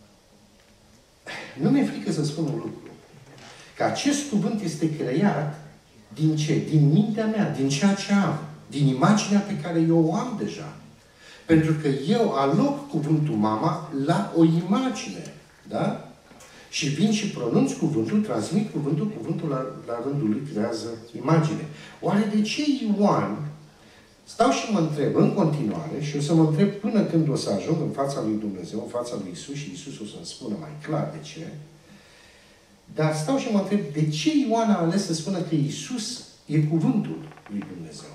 nu mi-e frică să spun un lucru. Că acest cuvânt este creat din ce? Din mintea mea, din ceea ce am, din imaginea pe care eu o am deja. Pentru că eu aloc cuvântul mama la o imagine, da? Și vin și pronunț cuvântul, transmit cuvântul la rândul lui creează imagine. Oare de ce Ioan, stau și mă întreb în continuare și o să mă întreb până când o să ajung în fața lui Dumnezeu, în fața lui Isus și Isus o să-mi spună mai clar de ce, dar stau și mă întreb de ce Ioan a ales să spună că Isus e cuvântul lui Dumnezeu.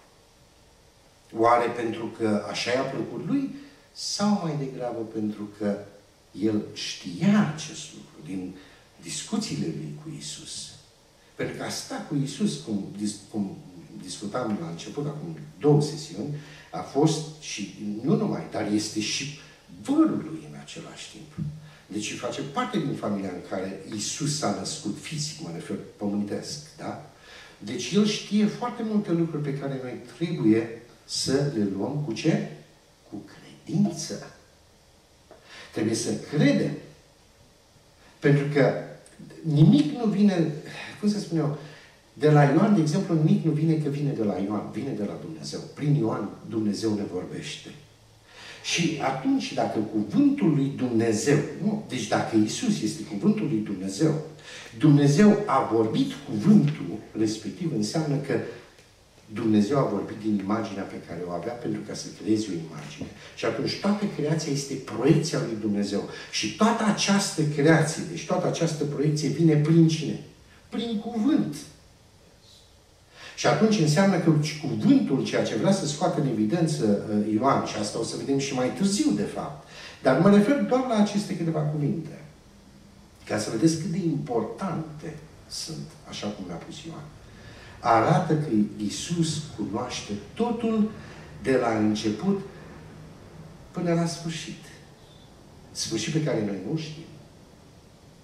Oare pentru că așa i-a plăcut lui? Sau mai degrabă pentru că el știa acest lucru din discuțiile lui cu Isus? Pentru că a stat cu Isus, cum discutam la început, acum 2 sesiuni, a fost și, nu numai, dar este și vărul lui în același timp. Deci face parte din familia în care Isus s-a născut fizic, mă refer pământesc, da? Deci el știe foarte multe lucruri pe care noi trebuie să le luăm cu ce? Cu credință. Trebuie să credem. Pentru că nimic nu vine, cum să spun eu, de la Ioan, de exemplu, nimic nu vine că vine de la Ioan, vine de la Dumnezeu. Prin Ioan Dumnezeu ne vorbește. Și atunci, dacă cuvântul lui Dumnezeu, nu, deci dacă Isus este cuvântul lui Dumnezeu, Dumnezeu a vorbit cuvântul respectiv, înseamnă că Dumnezeu a vorbit din imaginea pe care o avea pentru ca să creeze o imagine. Și atunci toată creația este proiecția lui Dumnezeu. Și toată această creație, deci toată această proiecție vine prin cine? Prin cuvânt. Și atunci înseamnă că cuvântul, ceea ce vrea să scoată în evidență Ioan, și asta o să vedem și mai târziu, de fapt, dar mă refer doar la aceste câteva cuvinte, ca să vedeți cât de importante sunt, așa cum le-a pus Ioan. Arată că Iisus cunoaște totul de la început până la sfârșit. Sfârșit pe care noi nu știm.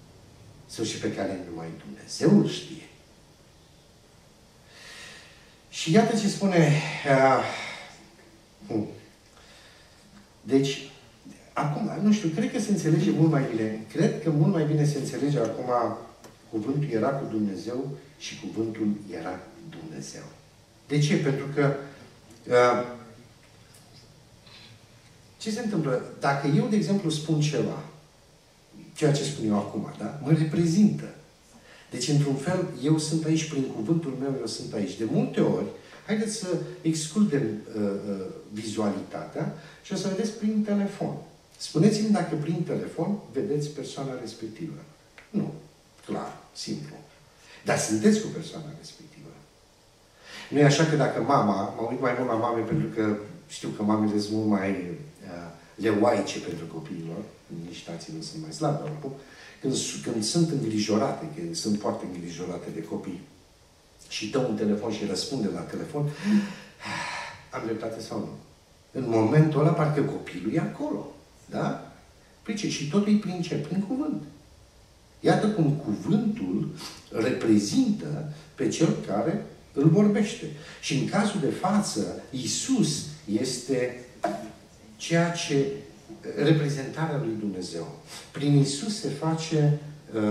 Sfârșit pe care numai Dumnezeu îl știe. Și iată ce spune. Deci, acum, nu știu, cred că se înțelege mult mai bine. Cred că mult mai bine se înțelege acum cuvântul era cu Dumnezeu și cuvântul era Dumnezeu. De ce? Pentru că ce se întâmplă? Dacă eu, de exemplu, spun ceva, ceea ce spun eu acum, da? Mă reprezintă. Deci, într-un fel, eu sunt aici, prin cuvântul meu, eu sunt aici. De multe ori, haideți să excludem vizualitatea și o să vedeți prin telefon. Spuneți-mi dacă prin telefon vedeți persoana respectivă. Nu. Clar, simplu. Dar sunteți cu persoana respectivă. Nu e așa că dacă mama, mă uit mai mult la mame pentru că știu că mamele sunt mult mai leoaice pentru copiilor, nici tații nu sunt mai slabi, dar oricum, când sunt îngrijorate, că sunt foarte îngrijorate de copii, și dă un telefon și răspunde la telefon, am dreptate sau nu? În momentul ăla, parcă copilul e acolo. Da? Păi ce? Și totul e prin ce? Prin cuvânt. Iată cum cuvântul reprezintă pe cel care îl vorbește. Și în cazul de față, Iisus este ceea ce reprezentarea lui Dumnezeu. Prin Iisus se face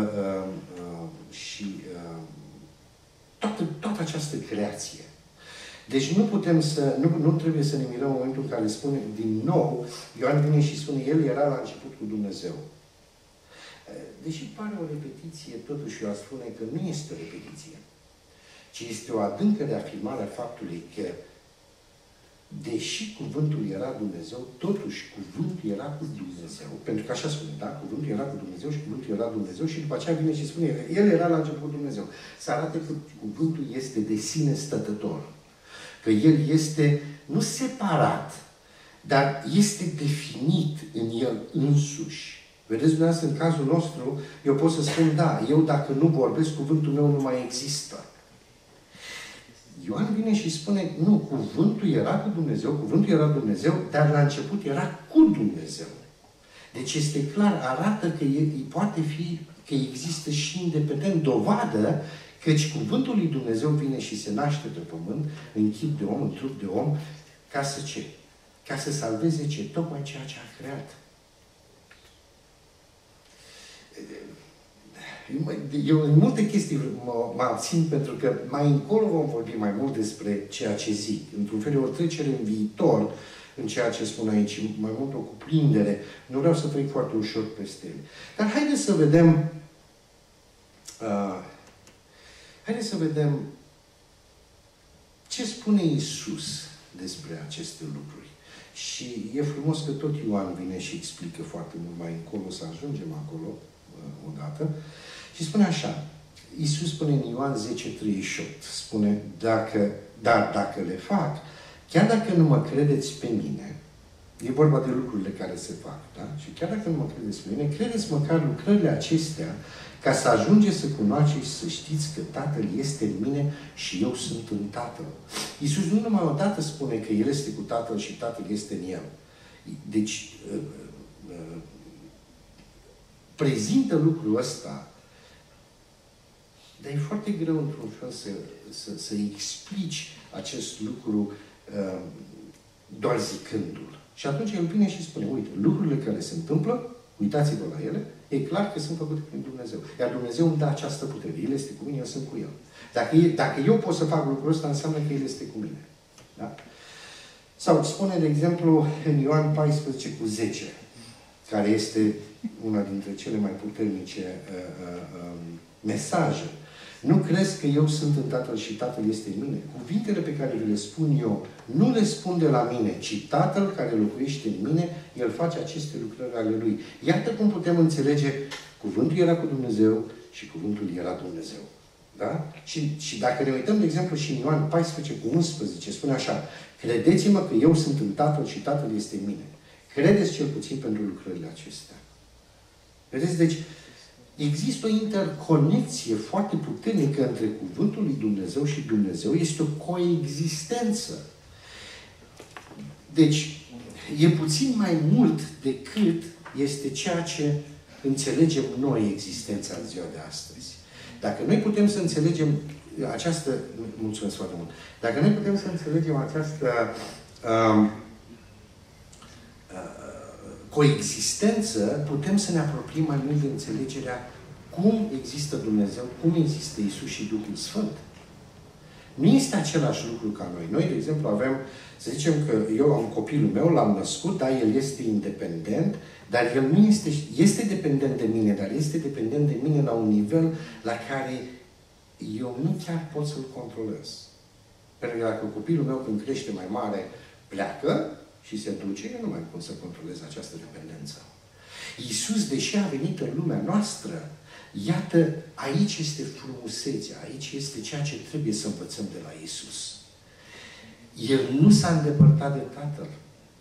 toată această creație. Deci nu putem să, nu trebuie să ne mirăm în momentul în care spune din nou, Ioan vine și spune, El era la început cu Dumnezeu. Deși pare o repetiție, totuși eu aș spune că nu este o repetiție, ci este o adâncă reafirmare a faptului că, deși cuvântul era Dumnezeu, totuși cuvântul era cu Dumnezeu. Pentru că așa spune, da? Cuvântul era cu Dumnezeu și cuvântul era Dumnezeu și după aceea vine și spune, El era la început cu Dumnezeu. Să arate că cuvântul este de sine stătător. Că El este, nu separat, dar este definit în El însuși. Vedeți, dumneavoastră, în cazul nostru, eu pot să spun, da, eu dacă nu vorbesc, cuvântul meu nu mai există. Ioan vine și spune, nu, cuvântul era cu Dumnezeu, cuvântul era Dumnezeu, dar la început era cu Dumnezeu. Deci este clar, arată că poate fi, că există și independent, dovadă căci cuvântul lui Dumnezeu vine și se naște pe pământ, în chip de om, în trup de om, ca să ce? Ca să salveze ce? Tocmai ceea ce a creat. Eu în multe chestii mă abțin pentru că mai încolo vom vorbi mai mult despre ceea ce zic. Într-un fel, o trecere în viitor în ceea ce spun aici, mai mult o cuprindere. Nu vreau să trec foarte ușor peste ele. Dar haideți să vedem ce spune Iisus despre aceste lucruri. Și e frumos că tot Ioan vine și explică foarte mult mai încolo, să ajungem acolo odată. Și spune așa, Iisus spune în Ioan 10:38, spune, dar dacă le fac, chiar dacă nu mă credeți pe mine, e vorba de lucrurile care se fac, da? Și chiar dacă nu mă credeți pe mine, credeți măcar lucrările acestea, ca să ajungeți să cunoașteți și să știți că Tatăl este în mine și eu sunt în Tatăl. Iisus nu numai odată spune că El este cu Tatăl și Tatăl este în El. Deci, prezintă lucrul ăsta, dar e foarte greu într-un fel să explici acest lucru doar zicându-l. Și atunci El vine și spune, uite, lucrurile care se întâmplă, uitați-vă la ele, e clar că sunt făcute prin Dumnezeu. Iar Dumnezeu îmi dă această putere. El este cu mine, eu sunt cu El. Dacă eu pot să fac lucrul ăsta, înseamnă că El este cu mine. Da? Sau spune, de exemplu, în Ioan 14:10, care este una dintre cele mai puternice mesaje. Nu crezi că eu sunt în Tatăl și Tatăl este în mine? Cuvintele pe care vi le spun eu, nu le spun de la mine, ci Tatăl care locuiește în mine, El face aceste lucrări ale Lui. Iată cum putem înțelege, cuvântul era cu Dumnezeu și cuvântul era Dumnezeu. Da? Și dacă ne uităm, de exemplu, și în Ioan 14:11, spune așa, credeți-mă că eu sunt în Tatăl și Tatăl este în mine. Credeți cel puțin pentru lucrările acestea. Vedeți? Deci, există o interconexie foarte puternică între cuvântul lui Dumnezeu și Dumnezeu. Este o coexistență. Deci, e puțin mai mult decât este ceea ce înțelegem noi existența în ziua de astăzi. Dacă noi putem să înțelegem mulțumesc foarte mult. Dacă noi putem să înțelegem această coexistență, putem să ne apropiem mai mult de înțelegerea cum există Dumnezeu, cum există Iisus și Duhul Sfânt. Nu este același lucru ca noi. Noi, de exemplu, avem, să zicem că eu am copilul meu, l-am născut, dar el este independent, dar el nu este dependent de mine, dar este dependent de mine la un nivel la care eu nu chiar pot să-l controlez. Pentru că dacă copilul meu, când crește mai mare, pleacă și se duce, eu nu mai pot să controlez această dependență. Iisus, deși a venit în lumea noastră, iată, aici este frumusețea, aici este ceea ce trebuie să învățăm de la Iisus. El nu s-a îndepărtat de Tatăl.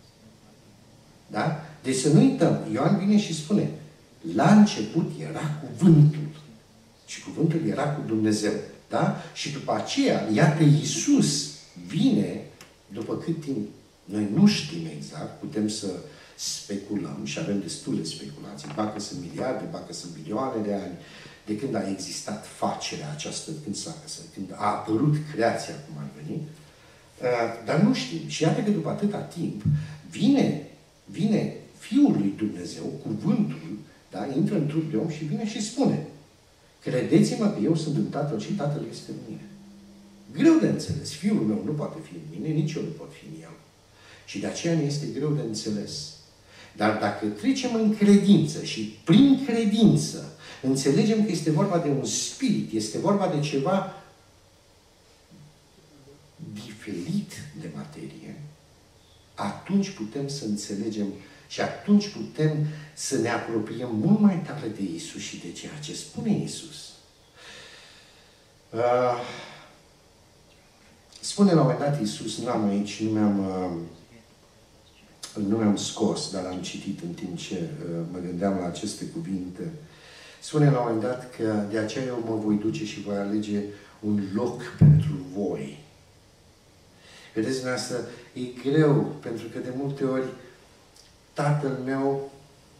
Da? Deci să nu uităm, Ioan vine și spune, la început era Cuvântul. Și Cuvântul era cu Dumnezeu. Da? Și după aceea, iată, Iisus vine, după cât timp, noi nu știm exact, putem să speculăm și avem destule speculații, ba că sunt miliarde, ba că sunt milioane de ani, de când a existat facerea aceasta, când a apărut creația, cum ar veni, dar nu știm. Și iată că după atâta timp vine Fiul lui Dumnezeu, Cuvântul, da? Intră în trup de om și vine și spune, credeți-mă că eu sunt în Tatăl și Tatăl este în mine. Greu de înțeles. Fiul meu nu poate fi în mine, nici eu nu pot fi în el. Și de aceea ne este greu de înțeles. Dar dacă trecem în credință și prin credință înțelegem că este vorba de un spirit, este vorba de ceva diferit de materie, atunci putem să înțelegem și atunci putem să ne apropiem mult mai tare de Iisus și de ceea ce spune Iisus. Spune la un moment dat Iisus, nu am aici, nu mi-am scos, dar am citit în timp ce mă gândeam la aceste cuvinte. Spune la un moment dat că de aceea eu mă voi duce și voi alege un loc pentru voi. Vedeți, dumneavoastră, e greu, pentru că de multe ori tatăl meu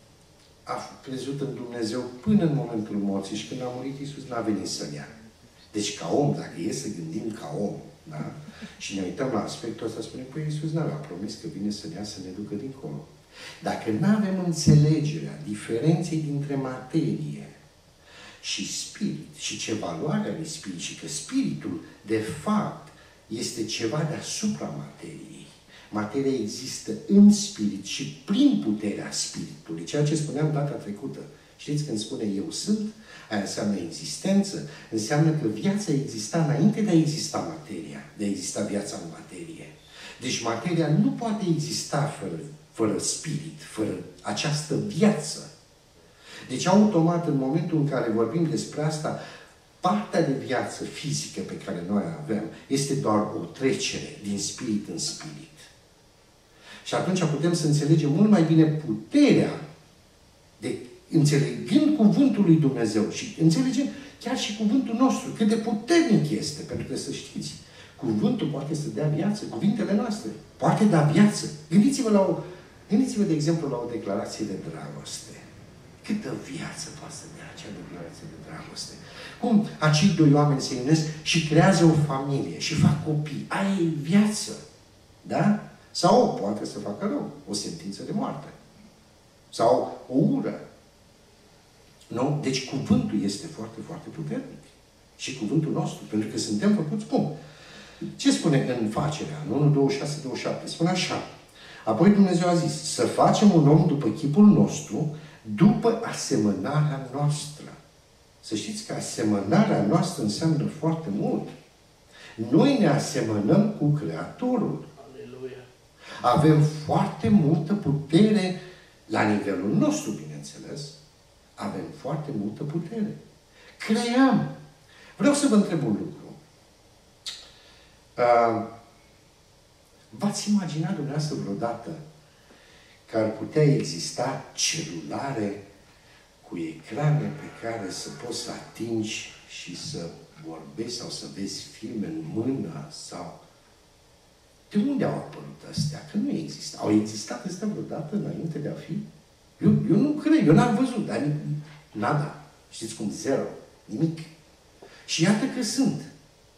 a crezut în Dumnezeu până în momentul morții și când a murit Iisus n-a venit să-l ia. Deci ca om, dacă e să gândim ca om, da? Și ne uităm la aspectul ăsta, spune, păi Iisus n-avea promis că vine să ne ia, să ne ducă dincolo. Dacă nu avem înțelegerea diferenței dintre materie și spirit și ce valoare are spirit și că spiritul, de fapt, este ceva deasupra materiei. Materia există în spirit și prin puterea spiritului. Ceea ce spuneam data trecută. Știți când spune eu sunt? Aia înseamnă existență. Înseamnă că viața exista înainte de a exista materia. De a exista viața în materie. Deci materia nu poate exista fără spirit, fără această viață. Deci automat, în momentul în care vorbim despre asta, partea de viață fizică pe care noi avem este doar o trecere din spirit în spirit. Și atunci putem să înțelegem mult mai bine puterea de înțelegând cuvântul lui Dumnezeu și înțelegem chiar și cuvântul nostru, cât de puternic este. Pentru că să știți, cuvântul poate să dea viață, cuvintele noastre poate da viață. Gândiți-vă de exemplu la o declarație de dragoste. Câtă viață poate să dea acea declarație de dragoste? Cum acei doi oameni se unesc și creează o familie și fac copii. Aia e viață. Da? Sau poate să facă rău. O sentință de moarte. Sau o ură. Nu? Deci cuvântul este foarte, foarte puternic. Și cuvântul nostru. Pentru că suntem făcuți cum? Ce spune în facerea? În 1:26-27. Spune așa. Apoi Dumnezeu a zis să facem un om după chipul nostru, după asemănarea noastră. Să știți că asemănarea noastră înseamnă foarte mult. Noi ne asemănăm cu Creatorul.
Aleluia.
Avem foarte multă putere la nivelul nostru, bineînțeles. Avem foarte multă putere. Creăm. Vreau să vă întreb un lucru. V-ați imaginat dumneavoastră vreodată că ar putea exista celulare cu ecrane pe care să poți să atingi și să vorbești sau să vezi filme în mână sau... De unde au apărut astea? Că nu există. Au existat astea vreodată înainte de a fi? Eu nu cred, eu n-am văzut, dar nada. Știți cum? Zero. Nimic. Și iată că sunt.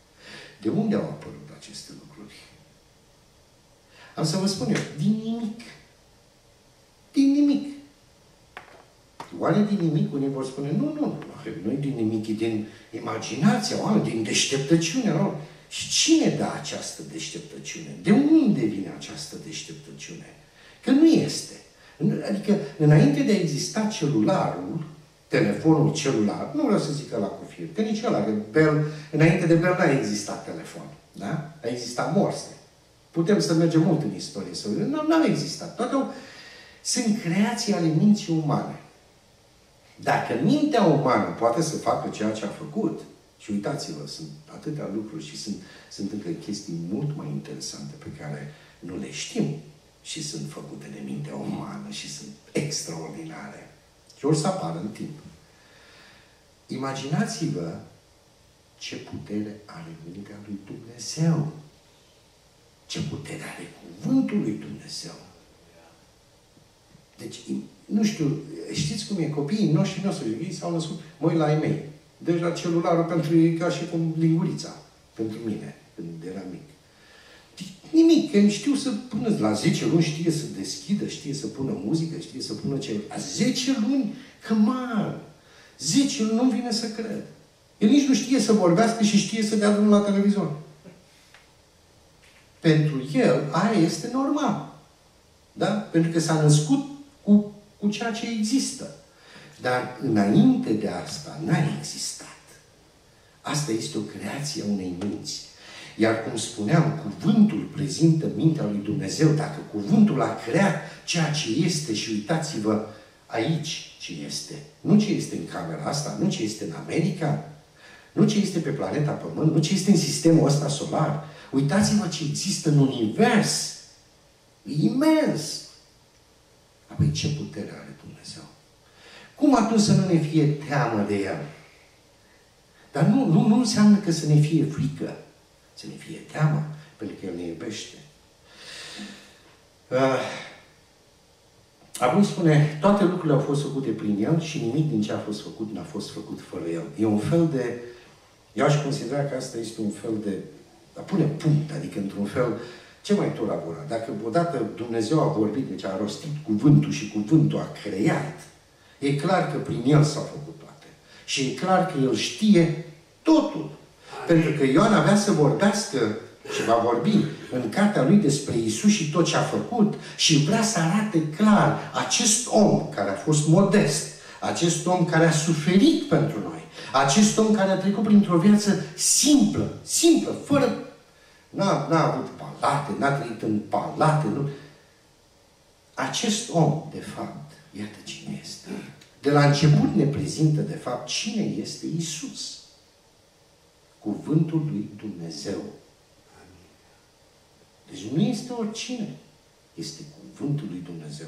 De unde au apărut aceste lucruri? Am să vă spun eu, din nimic. Din nimic. Oare din nimic? Unii vor spune, nu e din nimic, e din imaginația oamenilor, din deșteptăciunea lor. Și cine dă această deșteptăciune? De unde vine această deșteptăciune? Că nu este. Adică, înainte de a exista celularul, telefonul celular, nu vreau să zic ăla cu fir, că nici ăla, că înainte de Bell n-a existat telefon. Da? A existat Morse. Putem să mergem mult în istorie, să vedem. N-au existat. Toate sunt creații ale minții umane. Dacă mintea umană poate să facă ceea ce a făcut, și uitați-vă, sunt atâtea lucruri și sunt încă chestii mult mai interesante pe care nu le știm și sunt făcute de mintea umană și sunt extraordinare. Și or să apară în timp. Imaginați-vă ce putere are mintea lui Dumnezeu. Ce putere are cuvântul lui Dumnezeu. Deci, nu știu, știți cum e? Copiii noștri, ei s-au născut, mă uit la ei mei. Deja celularul pentru ei ca și cum lingurița. Pentru mine, când eram mic. Nimic, că știu să pună, la 10 luni știe să deschidă, știe să pună muzică, știe să pună ce... La 10 luni? Căman! 10 luni nu vine să cred. El nici nu știe să vorbească și știe să dea drumul la televizor. Pentru el, aia este normal. Da? Pentru că s-a născut cu ceea ce există. Dar înainte de asta n-a existat. Asta este o creație a unei minți. Iar cum spuneam, cuvântul prezintă mintea lui Dumnezeu. Dacă cuvântul a creat ceea ce este, și uitați-vă aici ce este. Nu ce este în camera asta, nu ce este în America, nu ce este pe planeta Pământ, nu ce este în sistemul ăsta solar. Uitați-vă ce există în univers. E imens. Apoi ce putere are Dumnezeu? Cum atunci să nu ne fie teamă de El? Dar nu înseamnă că să ne fie frică. Să ne fie teamă, pentru că El ne iubește. Apoi spune, toate lucrurile au fost făcute prin El și nimic din ce a fost făcut n-a fost făcut fără El. E un fel de... Eu aș considera că asta este un fel de... a pune punct, adică într-un fel... Ce mai tot labora? Dacă odată Dumnezeu a vorbit, deci a rostit cuvântul și cuvântul a creat, e clar că prin El s-au făcut toate. Și e clar că El știe totul. Pentru că Ioan avea să vorbească și va vorbi în cartea lui despre Iisus și tot ce a făcut și vrea să arate clar acest om care a fost modest, acest om care a suferit pentru noi, acest om care a trecut printr-o viață simplă, fără... N-a avut palate, n-a trăit în palate, nu. Acest om, de fapt, iată cine este. De la început ne prezintă, de fapt, cine este Iisus. Cuvântul lui Dumnezeu. Deci nu este oricine. Este cuvântul lui Dumnezeu.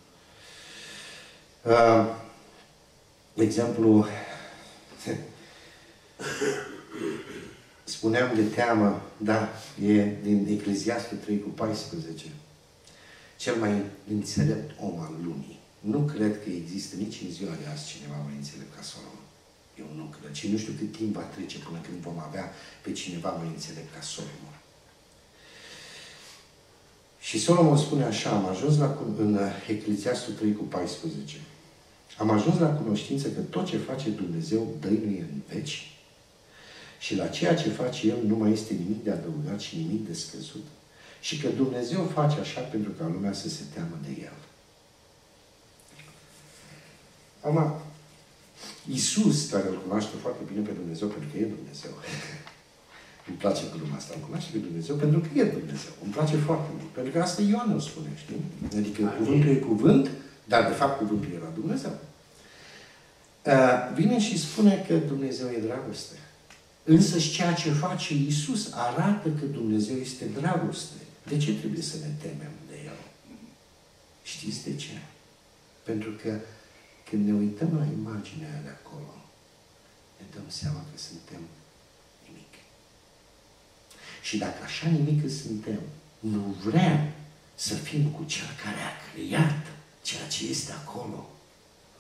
De exemplu, spuneam de teamă, da, e din Ecleziastul 3:14. Cel mai înțelept om al lumii. Nu cred că există nici în ziua de azi cineva mai înțelept ca Solomon. Eu nu cred. Și nu știu cât timp va trece până când vom avea pe cineva mai înțelept ca Solomon. Și Solomon spune așa, am ajuns în Ecleziastul 3:14. Am ajuns la cunoștință că tot ce face Dumnezeu dăinuie în veci și la ceea ce face El nu mai este nimic de adăugat și nimic de scăzut. Și că Dumnezeu face așa pentru ca lumea să se teamă de El. Acum, Iisus, care îl cunoaște foarte bine pe Dumnezeu, pentru că e Dumnezeu. Îmi place gluma asta. Îl cunoaște pe Dumnezeu pentru că e Dumnezeu. Îmi place foarte mult. Pentru că asta Ioan îl spune, știi? Adică cuvântul e cuvânt, dar de fapt cuvântul era Dumnezeu. Vine și spune că Dumnezeu e dragoste. Însă și ceea ce face Iisus arată că Dumnezeu este dragoste. De ce trebuie să ne temem de El? Știți de ce? Pentru că când ne uităm la imaginea aia de acolo, ne dăm seama că suntem nimic. Și dacă așa nimic suntem, nu vrem să fim cu Cel care a creat ceea ce este acolo,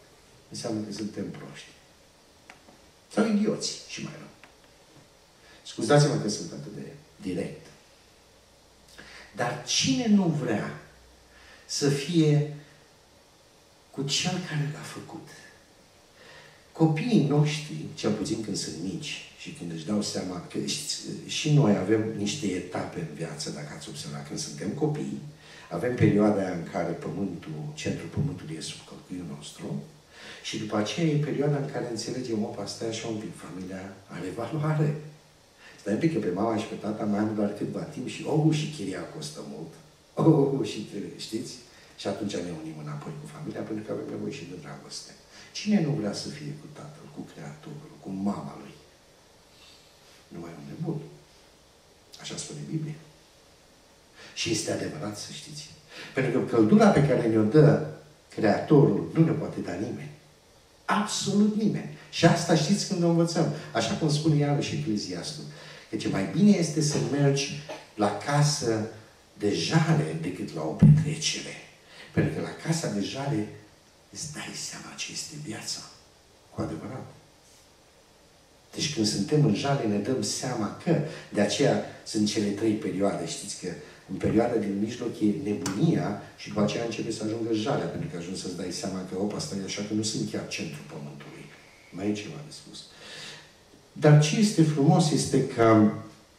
înseamnă că suntem proști. Sau idioți și mai rău.
Scuzați-mă că sunt atât de direct. Dar cine nu vrea să fie cu cel care l-a făcut? Copiii noștri, cel puțin când sunt mici și când își dau seama că și noi avem niște etape în viață, dacă ați observat, când suntem copii, avem perioada aia în care centrul pământului e sub călcâiul nostru și după aceea e perioada în care înțelegem, opa, stai așa un pic, familia are valoare. Stai un pic că pe mama și pe tata mai am doar câtva timp și și chiria costă mult. Și știți? Și atunci ne unim înapoi cu familia pentru că avem nevoie și de dragoste. Cine nu vrea să fie cu tatăl, cu Creatorul, cu mama lui? Numai un nebun. Așa spune Biblia. Și este adevărat, să știți. Pentru că căldura pe care ne-o dă Creatorul nu ne poate da nimeni. Absolut nimeni. Și asta știți când o învățăm. Așa cum spune iarăși Ecleziastul. Deci mai bine este să mergi la casă de jale decât la o petrecere. Pentru că la casa de jale îți dai seama ce este viața. Cu adevărat. Deci când suntem în jale ne dăm seama că de aceea sunt cele 3 perioade. Știți că în perioada din mijloc e nebunia și după aceea începe să ajungă jalea, pentru că ajungi să-ți dai seama că opa, asta e așa că nu sunt chiar centrul pământului. Mai e ceva de spus. Dar ce este frumos este că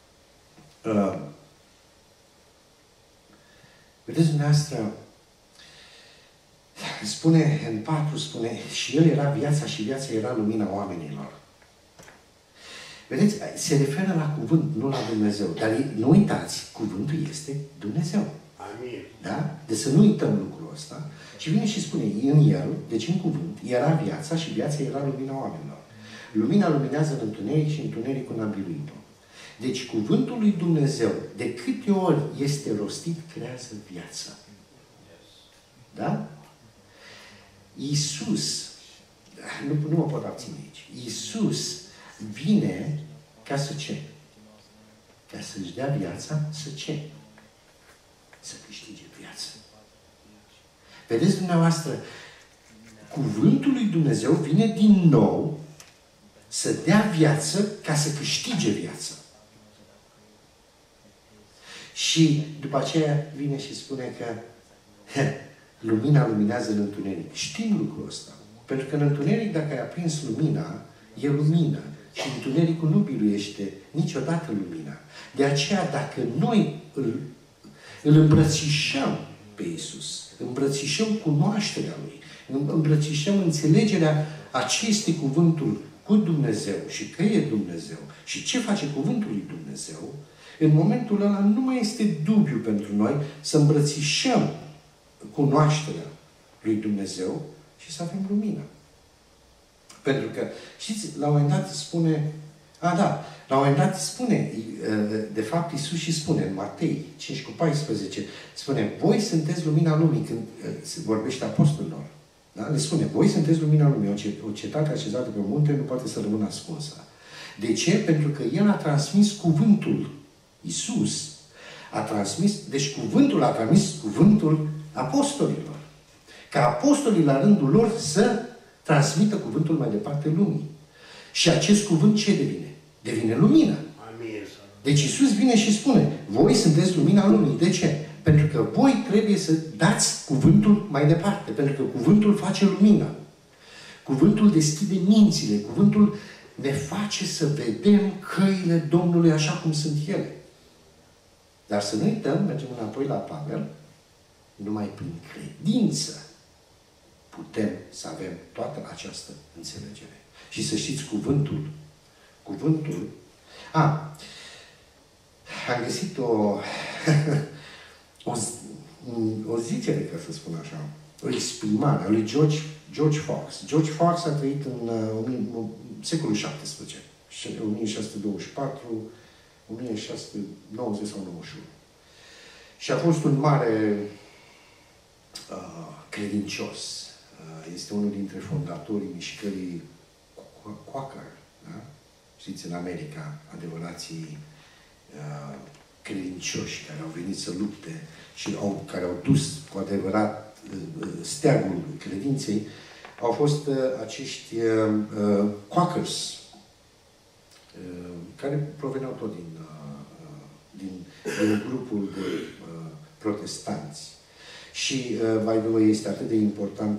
vedeți dumneavoastră, spune în 4, spune, și El era viața și viața era lumina oamenilor. Vedeți, se referă la cuvânt, nu la Dumnezeu. Dar nu uitați, cuvântul este Dumnezeu.
Amin.
Da? Deci să nu uităm lucrul ăsta. Și vine și spune, în El, deci în cuvânt, era viața și viața era lumina oamenilor. Lumina luminează în întuneric și întunericul n-a biruit-o. Deci cuvântul lui Dumnezeu, de câte ori este rostit, creează viață. Da? Iisus, nu mă pot abține aici, Iisus vine ca să ce? Ca să-și dea viața, să ce? Să câștige viață. Vedeți dumneavoastră, cuvântul lui Dumnezeu vine din nou să dea viață ca să câștige viață. Și după aceea vine și spune că lumina luminează în întuneric. Știm lucrul ăsta. Pentru că în întuneric, dacă ai aprins lumina, e lumină. Și întunericul nu biruiește niciodată lumina. De aceea, dacă noi îl îmbrățișăm pe Iisus, îmbrățișăm cunoașterea Lui, îmbrățișăm înțelegerea a ce este cuvântul cu Dumnezeu și că e Dumnezeu și ce face cuvântul lui Dumnezeu, în momentul ăla nu mai este dubiu pentru noi să îmbrățișăm cunoașterea lui Dumnezeu și să avem lumină. Pentru că, știți, la un moment dat spune, la un moment dat spune, de fapt Iisus și spune în Matei 5:14, spune, voi sunteți lumina lumii, când se vorbește apostolilor. Da? Le spune, voi sunteți lumina lumii, o cetate așezată pe munte nu poate să rămână ascunsă. De ce? Pentru că El a transmis cuvântul. Iisus a transmis, deci cuvântul a transmis cuvântul apostolilor. Ca apostolii la rândul lor să transmită cuvântul mai departe lumii. Și acest cuvânt ce devine? Devine lumină.
Amin.
Deci Iisus vine și spune, voi sunteți lumina lumii. De ce? Pentru că voi trebuie să dați cuvântul mai departe. Pentru că cuvântul face lumină. Cuvântul deschide mințile. Cuvântul ne face să vedem căile Domnului așa cum sunt ele. Dar să nu uităm, mergem înapoi la Pavel, numai prin credință putem să avem toată această înțelegere. Și să știți, cuvântul, am găsit o zicere, ca să spun așa, o exprimare a lui George Fox. George Fox a trăit în secolul XVII, 1624, 1690 sau 91. Și a fost un mare credincios. Este unul dintre fondatorii mișcării Quaker, da? Știți, în America, adevărații credincioși care au venit să lupte și care au dus cu adevărat steagul credinței, au fost acești Quakers. care proveneau tot din grupul de protestanți. Și, by the way, este atât de important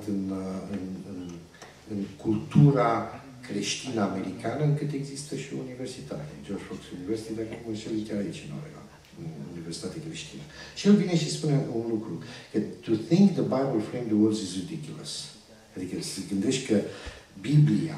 în cultura creștină americană, încât există și o universitate, George Fox University, dacă nu mă înșel, chiar aici, în Oregon, Universitate creștină. Și el vine și spune un lucru, că to think the Bible framed the world is ridiculous. Adică să gândești că Biblia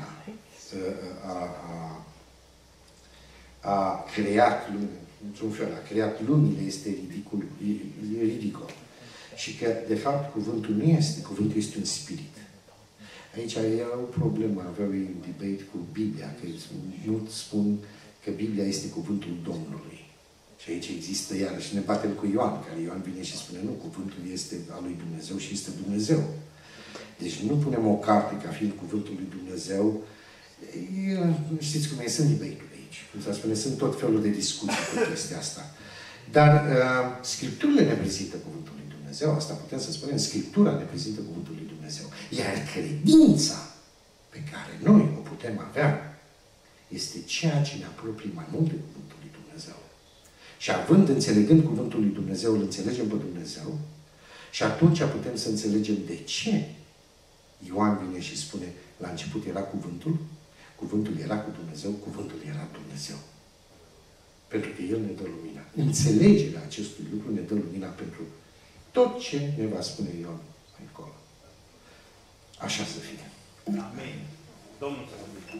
a creat lumea, într-un fel, a creat lumile, este ridicol. Și că, de fapt, cuvântul nu este, cuvântul este un spirit. Aici era o problemă, aveau un debate cu Biblia, că nu spun că Biblia este cuvântul Domnului. Și aici există, iarăși, ne batem cu Ioan, care Ioan vine și spune, nu, cuvântul este al lui Dumnezeu și este Dumnezeu. Deci nu punem o carte ca fiind cuvântul lui Dumnezeu. Știți cum e, sunt debate-uri aici. Cum să spune, sunt tot felul de discuții pe chestia asta. Dar Scripturile ne prezintă cuvântul lui Dumnezeu, asta putem să spunem, Scriptura ne prezintă cuvântul lui Dumnezeu. Iar credința pe care noi o putem avea este ceea ce ne apropie mai mult de cuvântul lui Dumnezeu. Și înțelegând cuvântul lui Dumnezeu, îl înțelegem pe Dumnezeu și atunci putem să înțelegem de ce Ioan vine și spune, la început era cuvântul, cuvântul era cu Dumnezeu, cuvântul era Dumnezeu. Pentru că El ne dă lumina. Înțelegerea acestui lucru ne dă lumina pentru tot ce ne va spune Ioan mai încolo. Așa să fie.
Amin. Domnul să vă mulțumesc.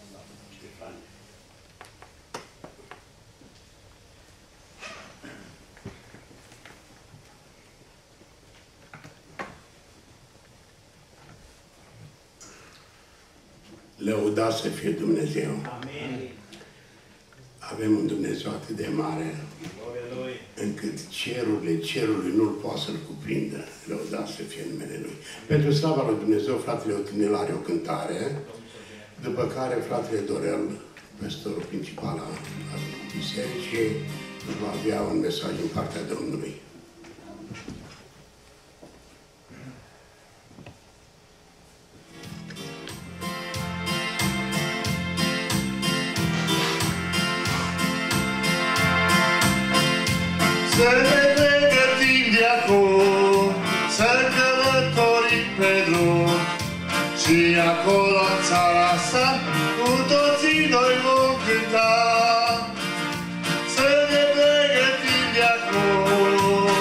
Lăudat să fie Dumnezeu.
Amin.
Avem un Dumnezeu atât de mare, încât cerurile cerului nu-l poate să-l cuprindă. Lăudat să fie numele Lui. Pentru slava lui Dumnezeu, fratele Otinel are o cântare, după care fratele Dorel, păstorul principal al bisericii, va avea un mesaj din partea Domnului.
Să ne pregătim de acum, să călătorim pe drum, și acolo în țara asta, cu toții noi vom cânta. Să ne pregătim de acum,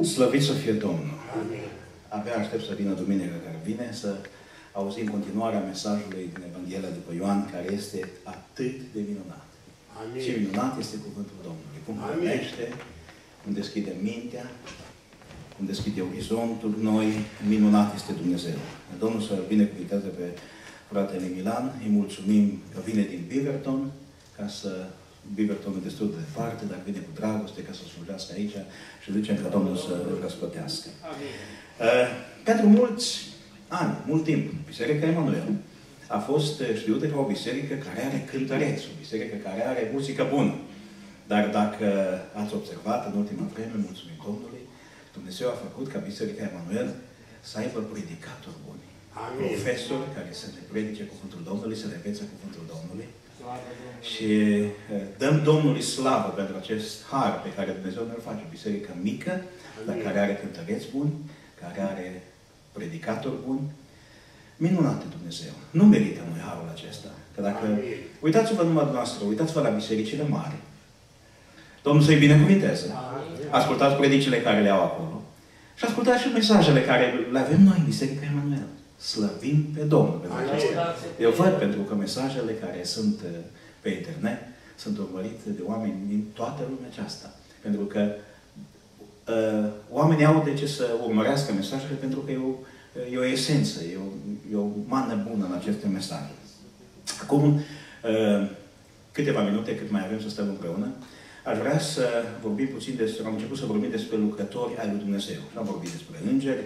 Slăvit să fie Domnul!
Amin.
Abia aștept să vină duminica care vine, să auzim continuarea mesajului din Evanghelia după Ioan, care este atât de minunat.
Amin.
Ce minunat este cuvântul Domnului. Cum hrănește, cum deschide mintea, cum deschide orizontul noi, minunat este Dumnezeu. Domnul să binecuvânteze pe fratele Milan, îi mulțumim că vine din Beaverton, ca să Beaverton e destul de departe, dar vine cu dragoste ca să slujească aici și zicem că Domnul să îl răsplătească. Pentru mulți ani, mult timp, Biserica Emanuel a fost știută ca o biserică care are cântăreți, o biserică care are muzică bună. Dar dacă ați observat în ultima vreme, mulțumim Domnului, Dumnezeu a făcut ca Biserica Emanuel să aibă predicatori buni.
Amin.
Profesori care să ne predice cuvântul Domnului, să ne învețe cuvântul Domnului. Și dăm Domnului slavă pentru acest har pe care Dumnezeu ne-l face. O biserică mică, dar care are cântăreți buni, care are predicatori buni. Minunate Dumnezeu. Nu merită noi harul acesta. Că dacă uitați-vă numai noastră, uitați-vă la bisericile mari. Domnul să-i binecuvinteze. Ascultați predicile care le au acolo. Și ascultați și mesajele care le avem noi în Biserica Emanuel. Slăvim pe Domnul pentru acestea. Eu văd pentru că mesajele care sunt pe internet sunt urmărite de oameni din toată lumea aceasta. Pentru că oamenii au de ce să urmărească mesajele, pentru că e o esență, e o mană bună în aceste mesaje. Acum, câteva minute, cât mai avem să stăm împreună, aș vrea să vorbim puțin despre, am început să vorbim despre lucrători ai lui Dumnezeu. Și am vorbit despre îngeri,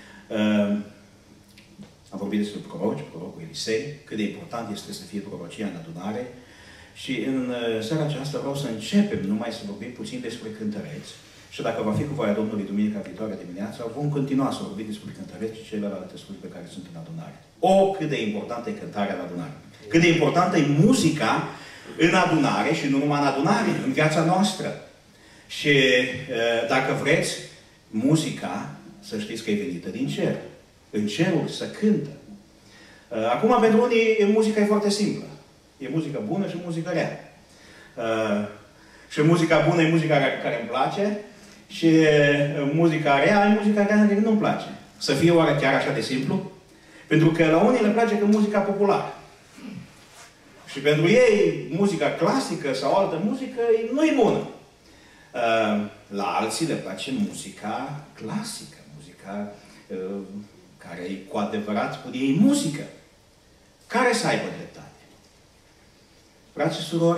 am vorbit despre proroci, prorocul Elisei, cât de important este să fie prorocia în adunare. Și în seara aceasta vreau să începem numai să vorbim puțin despre cântăreți. Și dacă va fi cu voia Domnului duminica viitoare dimineața, vom continua să vorbim despre cântăreți și celelalte slujbe care sunt în adunare. Cât de importantă e cântarea în adunare. Cât de importantă e muzica în adunare și nu numai în adunare, în viața noastră. Și dacă vreți, muzica, să știți că e venită din cer. În cerul să cântă. Acum, pentru unii, muzica e foarte simplă. E muzică bună și muzică rea. Și muzica bună e muzica care îmi place și muzica rea e muzica care nu-mi place. Să fie oare chiar așa de simplu? Pentru că la unii le place că muzica populară. Și pentru ei, muzica clasică sau altă muzică nu e bună. La alții le place muzica clasică, muzica care e cu adevărat, spune ei, muzică. Care să aibă dreptate? Frați și surori,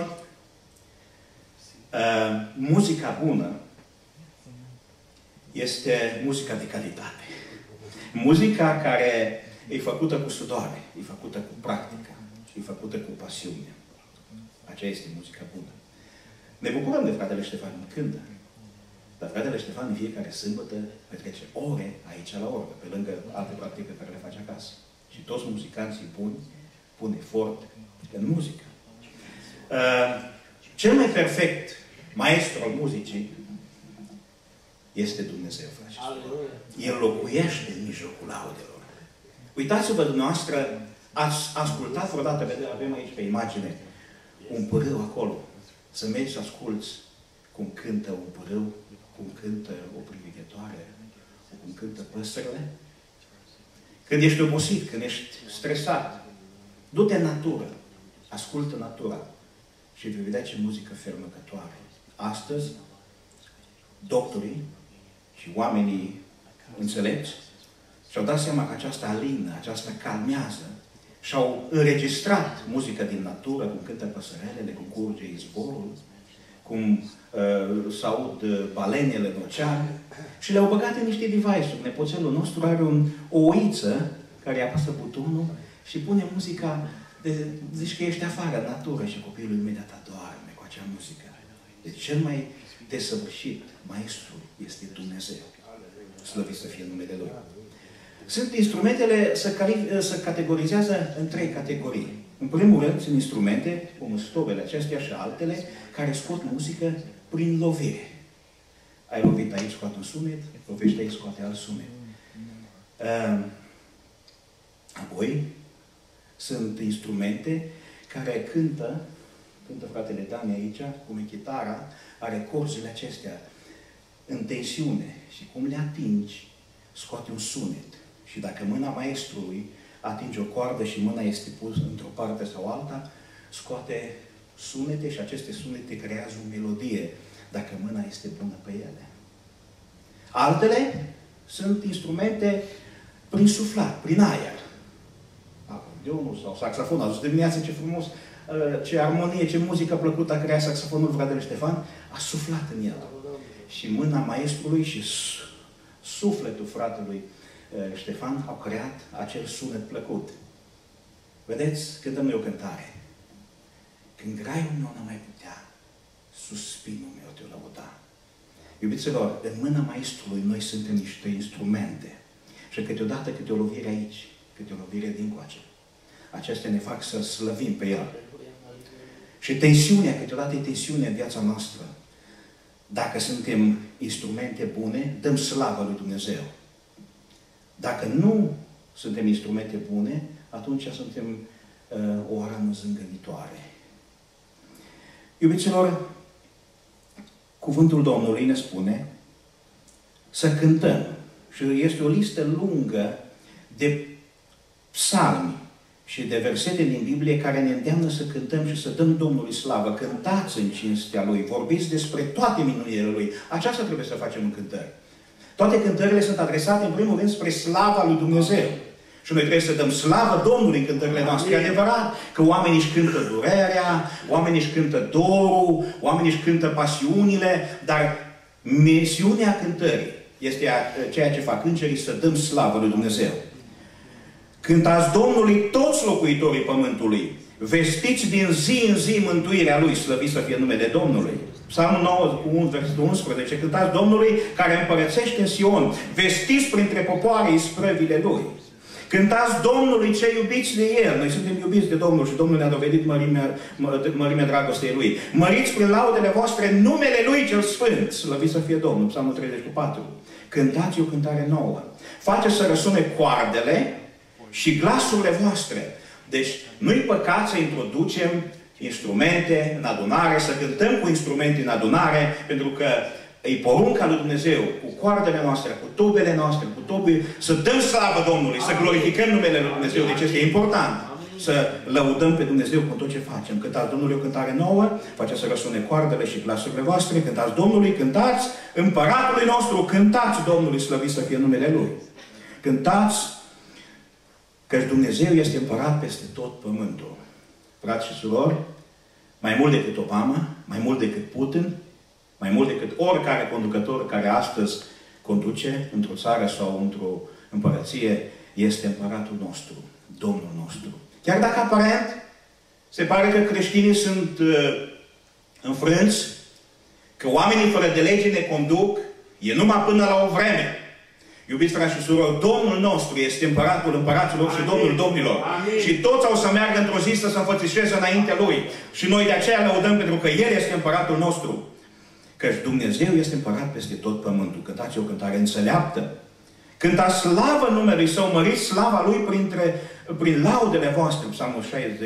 muzica bună este muzica de calitate. Muzica care e făcută cu sudoare, e făcută cu practică, e făcută cu pasiune. Aceea este muzica bună. Ne bucurăm de fratele Ștefan cântă. Dar fratele Ștefan în fiecare sâmbătă petrece ore aici la oră, pe lângă alte practică care le face acasă. Și toți muzicanții buni pun efort în muzică. Cel mai perfect maestru al muzicii este Dumnezeu, frați. El locuiește în mijlocul laudelor. Uitați-vă dumneavoastră, ați ascultat vreodată, avem aici pe imagine, un pârâu acolo. Să mergi să asculți cum cântă un pârâu, cum cântă o privighetoare, cum cântă păsările. Când ești obosit, când ești stresat, du-te în natură, ascultă natura și vei vedea ce muzică fermecătoare. Astăzi, doctorii și oamenii înțelepți și-au dat seama că aceasta alină, aceasta calmează și-au înregistrat muzică din natură, cum cântă păsărelele, cum curge izvorul, cum s-aud balenele în ocean și le-au băgat în niște device-uri. Nepoțelul nostru are o oiță care apasă butonul și pune muzica, zici că ești afară, în natură, și copilul imediat adorme cu acea muzică. Deci cel mai desăvârșit maestru este Dumnezeu. Slăvit să fie numele Lui. Sunt instrumentele se categorizează în 3 categorii. În primul rând, sunt instrumente, cum stobele acestea și altele, care scot muzică prin lovire. Ai lovit aici, scoate un sunet, lovești aici, scoate alt sunet. Apoi, sunt instrumente care cântă fratele Dani aici, cum e chitara, are corzile acestea. în tensiune și cum le atingi, scoate un sunet. Și dacă mâna maestrului atinge o coardă și mâna este pusă într-o parte sau alta, scoate sunete și aceste sunete creează o melodie, dacă mâna este bună pe ele. Altele sunt instrumente prin suflat, prin aer. Acordeonul sau saxofonul. Azi dimineața ce frumos, ce armonie, ce muzică plăcută a creat saxofonul fratele Ștefan, a suflat în el. Și mâna maestrului și sufletul fratelui Ștefan au creat acel sunet plăcut. Vedeți, cântăm noi o cântare. Când graiul meu n-a mai putea, suspinul meu te-o lăuda. Iubiților, în mâna maestrului noi suntem niște instrumente. Și câteodată câte o lovire aici, câte o lovire dincoace. Acestea ne fac să slăvim pe El. Și tensiunea, câteodată e tensiune în viața noastră. Dacă suntem instrumente bune, dăm slavă lui Dumnezeu. Dacă nu suntem instrumente bune, atunci suntem o aramă zângănitoare. Iubiților, cuvântul Domnului ne spune să cântăm. Și este o listă lungă de psalmi și de versete din Biblie care ne îndeamnă să cântăm și să dăm Domnului slavă. Cântați în cinstea Lui, vorbiți despre toate minunile Lui. Aceasta trebuie să facem în cântări. Toate cântările sunt adresate în primul rând spre slava lui Dumnezeu. Și noi trebuie să dăm slavă Domnului în cântările noastre. E adevărat că oamenii își cântă durerea, oamenii își cântă dorul, oamenii își cântă pasiunile, dar misiunea cântării este ceea ce fac îngerii, să dăm slavă lui Dumnezeu. Cântați Domnului toți locuitorii pământului, vestiți din zi în zi mântuirea Lui, slăvit să fie numele Domnului. Psalmul 9, versetul 11, cântați Domnului care împărățește în Sion, vestiți printre popoare isprăvile Lui. Cântați Domnului cei iubiți de El. Noi suntem iubiți de Domnul și Domnul ne-a dovedit mărimea dragostei Lui. Măriți prin laudele voastre numele Lui cel Sfânt. Slăvit să fie Domnul. Psalmul 34. Cântați o cântare nouă. Faceți să răsune coardele și glasurile voastre. Deci nu-i păcat să introducem instrumente în adunare, să cântăm cu instrumente în adunare, pentru că e porunca lui Dumnezeu, cu coardele noastre, cu tubele noastre, cu tobii, să dăm slavă Domnului, să glorificăm numele lui Dumnezeu. Deci este important să lăudăm pe Dumnezeu cu tot ce facem. Cântați Domnului o cântare nouă, faceți să răsune coardele și glasurile voastre, cântați Domnului, cântați Împăratului nostru, cântați Domnului, slăvit să fie numele Lui. Cântați că Dumnezeu este împărat peste tot pământul. Frați și surori, mai mult decât Obama, mai mult decât Putin, mai mult decât oricare conducător care astăzi conduce într-o țară sau într-o împărăție, este împăratul nostru, Domnul nostru. Chiar dacă aparent se pare că creștinii sunt înfrânți, că oamenii fără de lege ne conduc, e numai până la o vreme. Iubiți frați și surori, Domnul nostru este împăratul împăraților și Domnul domnilor. Amin. Și toți au să meargă într-o zi să se înfățișeze înaintea Lui. Și noi de aceea lăudăm pentru că El este împăratul nostru. Căci Dumnezeu este împărat peste tot pământul. Cântați o cântare înțeleaptă. Cântați slavă numelui Său, măriți slava Lui prin laudele voastre. Psalmul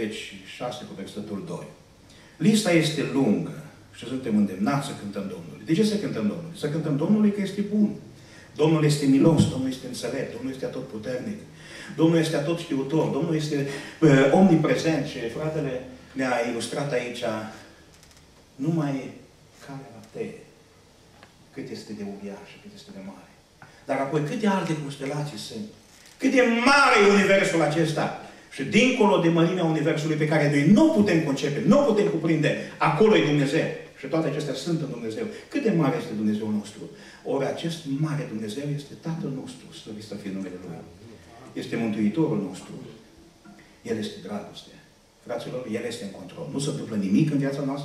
66 cu versetul 2. Lista este lungă și suntem îndemnați să cântăm Domnului. De ce să cântăm Domnului? Să cântăm Domnului că este bun. Domnul este milos, Domnul este înțelept, Domnul este atotputernic, Domnul este atotștiutor, Domnul este omniprezent. Și fratele ne-a ilustrat aici numai calea lapteie, cât este de uriașă, cât este de mare. Dar apoi câte alte constelații sunt, cât de mare e universul acesta. Și dincolo de mărimea universului pe care noi nu putem concepe, nu putem cuprinde, acolo e Dumnezeu. Și toate acestea sunt în Dumnezeu. Cât de mare este Dumnezeu nostru? Ori acest mare Dumnezeu este Tatăl nostru, slăvit să fie numele Lui. Este Mântuitorul nostru. El este dragoste. Fraților, El este în control. Nu se întâmplă nimic în viața noastră,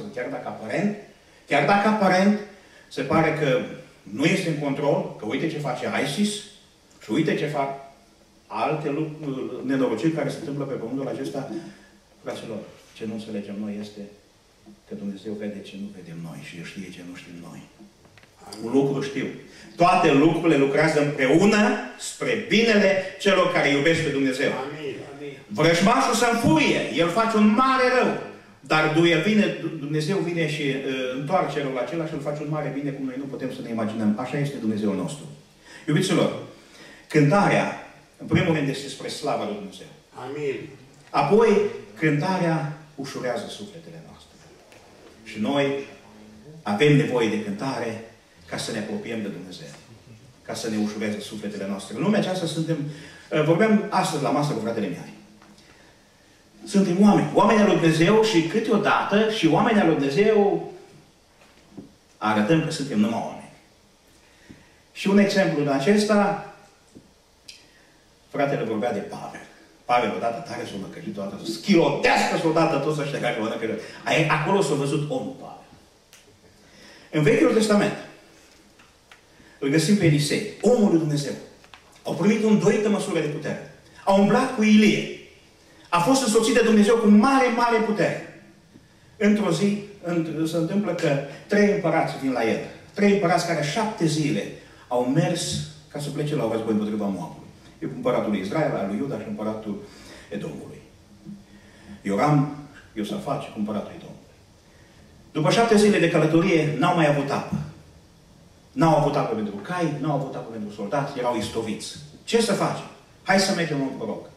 chiar dacă aparent se pare că nu este în control, că uite ce face ISIS și uite ce fac alte nenorociri care se întâmplă pe pământul acesta. Fraților, ce nu înțelegem noi este că Dumnezeu vede ce nu vedem noi și El știe ce nu știm noi. Un lucru știu. Toate lucrurile lucrează împreună spre binele celor care iubesc pe Dumnezeu. Vrăjmașul se înfurie. El face un mare rău. Dar Dumnezeu vine și întoarce răul acela și îl face un mare bine cum noi nu putem să ne imaginăm. Așa este Dumnezeul nostru. Iubiților, cântarea, în primul rând, este spre slava lui Dumnezeu.
Amin.
Apoi, cântarea ușurează sufletele noastre. Și noi avem nevoie de cântare ca să ne apropiem de Dumnezeu. Ca să ne ușureze sufletele noastre. În lumea aceasta suntem, vorbeam astăzi la masă cu fratele meu. Suntem oameni al lui Dumnezeu și câteodată și oameni al lui Dumnezeu arătăm că suntem numai oameni. Și un exemplu din acesta, fratele vorbea de Pavel. Pavel odată tare s-a măcărit, odată schilotească odată toți ăștia care o năcărit. Acolo s-a văzut omul Pavel. În Vechiul Testament îl găsim pe Elisei, omul lui Dumnezeu. Au primit un doită măsură de putere. Au umblat cu Ilie. A fost însoțit de Dumnezeu cu mare, mare putere. Într-o zi se întâmplă că 3 împărați vin la el. 3 împărați care 7 zile au mers ca să plece la un război împotriva Moabului. Împăratul lui Israel, al lui Iuda și împăratul Edomului. Ioram, Iosafat și împăratul Edomului. După 7 zile de călătorie, n-au mai avut apă. N-au avut apă pentru cai, n-au avut apă pentru soldați, erau istoviți. Ce să facem? Hai să mergem la un proroc.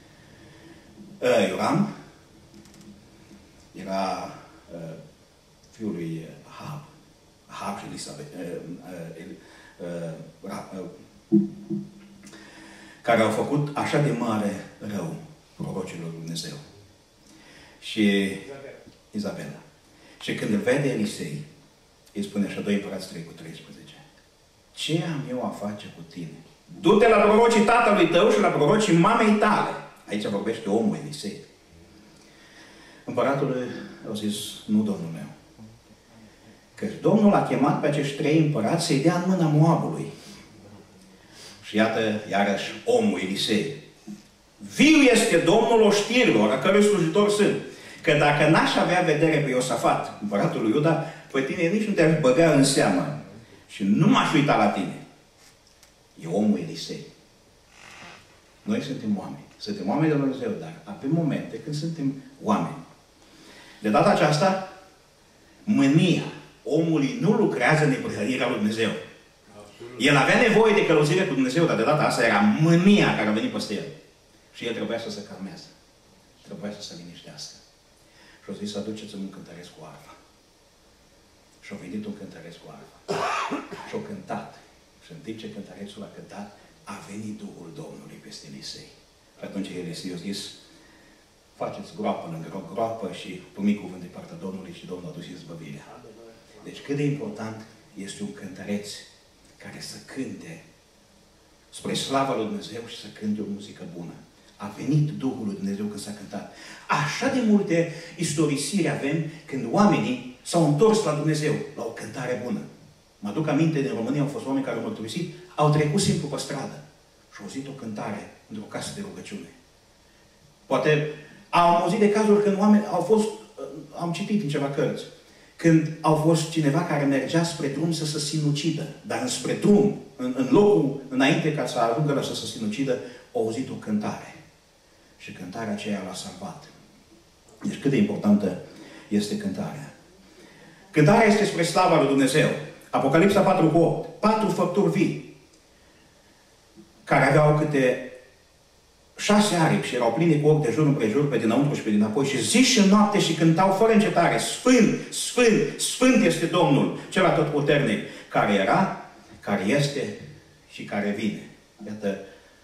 Ioram era fiul lui Ahab și Elisabet, care au făcut așa de mare rău prorocilor lui Dumnezeu. Și Izabela. Și când îl vede Elisei, îi spune așa 2 Împărați 3:13. Ce am eu a face cu tine? Du-te la prorocii tatălui tău și la prorocii mamei tale. Aici vorbește omul Elisei. Împăratul a zis, nu, domnul meu. Că Domnul a chemat pe acești 3 împărați să-i dea în mâna Moabului. Și iată, iarăși, omul Elisei. Viu este Domnul oștirilor, a cărui slujitor sunt. Că dacă n-aș avea vedere pe Iosafat, împăratul lui Iuda, pe tine nici nu te-aș băga în seamă. Și nu m-aș uita la tine. E omul Elisei. Noi suntem oameni. Suntem oameni de Dumnezeu, dar avem momente când suntem oameni. De data aceasta, mânia omului nu lucrează în neprihănirea lui Dumnezeu. El avea nevoie de călăuzire cu Dumnezeu, dar de data asta era mânia care a venit peste el. Și el trebuia să se calmeze. Trebuia să se liniștească. Și a zis, aduceți-mi un cântăresc cu arfa. Și a venit un cântăresc cu arfa. Și a cântat. Și în timp ce cântărețul a cântat, a venit Duhul Domnului peste Elisei. Și atunci Elisei a zis, faceți groapă lângă groapă și primi cuvânt de partea Domnului și Domnul a dus izbăvirea. Deci cât de important este un cântăreț care să cânte spre slava lui Dumnezeu și să cânte o muzică bună. A venit Duhul lui Dumnezeu când s-a cântat. Așa de multe istorisiri avem când oamenii s-au întors la Dumnezeu, la o cântare bună. Mă aduc aminte, din România au fost oameni care au mărturisit, au trecut simplu pe stradă și au auzit o cântare într-o casă de rugăciune. Poate am auzit de cazuri când oameni au fost, am citit în ceva cărți, când au fost cineva care mergea spre drum să se sinucidă, dar spre drum, în locul înainte ca să ajungă la să se sinucidă, au auzit o cântare. Și cântarea aceea l-a salvat. Deci cât de importantă este cântarea. Cântarea este spre slava lui Dumnezeu. Apocalipsa 4:8. 4 făpturi vii, care aveau câte 6 aripi și erau pline cu ochi de jur împrejur, pe dinăuntru și pe dinapoi, și zi și noapte și cântau fără încetare, Sfânt, Sfânt, Sfânt este Domnul, cel atotputernic, care era, care este și care vine. Iată,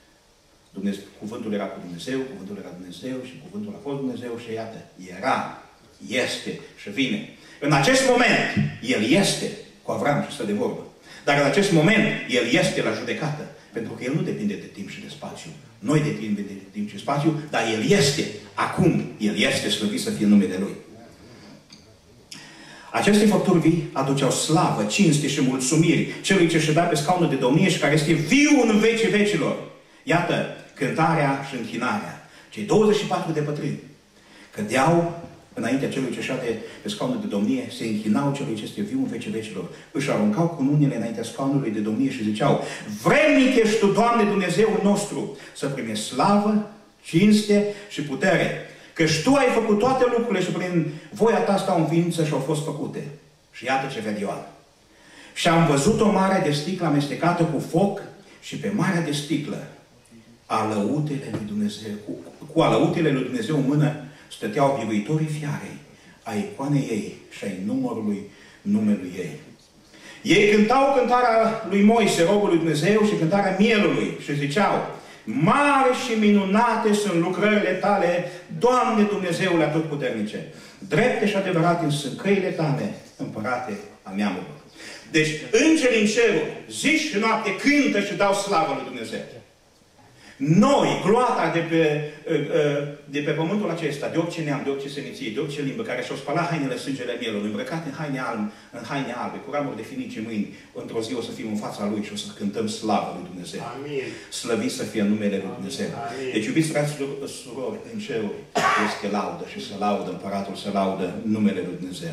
cuvântul era cu Dumnezeu, cuvântul era Dumnezeu și cuvântul a fost Dumnezeu și iată, era, este și vine. În acest moment, El este cu Avram și stă de vorbă. Dar în acest moment, El este la judecată. Pentru că El nu depinde de timp și de spațiu. Noi depindem de timp și spațiu, dar El este. Acum, El este, slăvit să fie numele Lui. Aceste făpturi vii aduceau slavă, cinste și mulțumiri celui ce ședea pe scaunul de domnie și care este viu în vecii vecilor. Iată, cântarea și închinarea. Cei 24 de pătrâni cădeau înaintea celui ce șade pe scaunul de domnie, se închinau celui ce este viu în vecii vecilor. Își aruncau cununile înaintea scaunului de domnie și ziceau, vrednic ești Tu, Doamne Dumnezeul nostru, să primești slavă, cinste și putere. Căci Tu ai făcut toate lucrurile și prin voia Ta stau în ființă și au fost făcute. Și iată ce vede Ioan. Și am văzut o mare de sticlă amestecată cu foc și pe marea de sticlă alăutele lui Dumnezeu, cu alăutele lui Dumnezeu în mână stăteau biruitorii fiarei, a icoanei ei și ai numelui ei. Ei cântau cântarea lui Moise, robul lui Dumnezeu, și cântarea mielului și ziceau: mare și minunate sunt lucrările Tale, Doamne Dumnezeule Atotputernice. Drepte și adevărate sunt căile Tale, Împărate al neamurilor. Deci, îngerii în cerul, zi și noapte, cântă și dau slavă lui Dumnezeu. Noi, gloata de pe pământul acesta, de orice neam, de orice seminție, de orice limbă, care și-au spălat hainele sângele mielului, îmbrăcate în haine albe, cu ramuri de finice mâini, într-o zi o să fim în fața Lui și o să cântăm slavă lui Dumnezeu. Amin. Slăvit să fie numele lui Dumnezeu. Amin. Deci, iubiți fraților, surori, în cerul este laudă și să laudă Împăratul, să laudă numele lui Dumnezeu.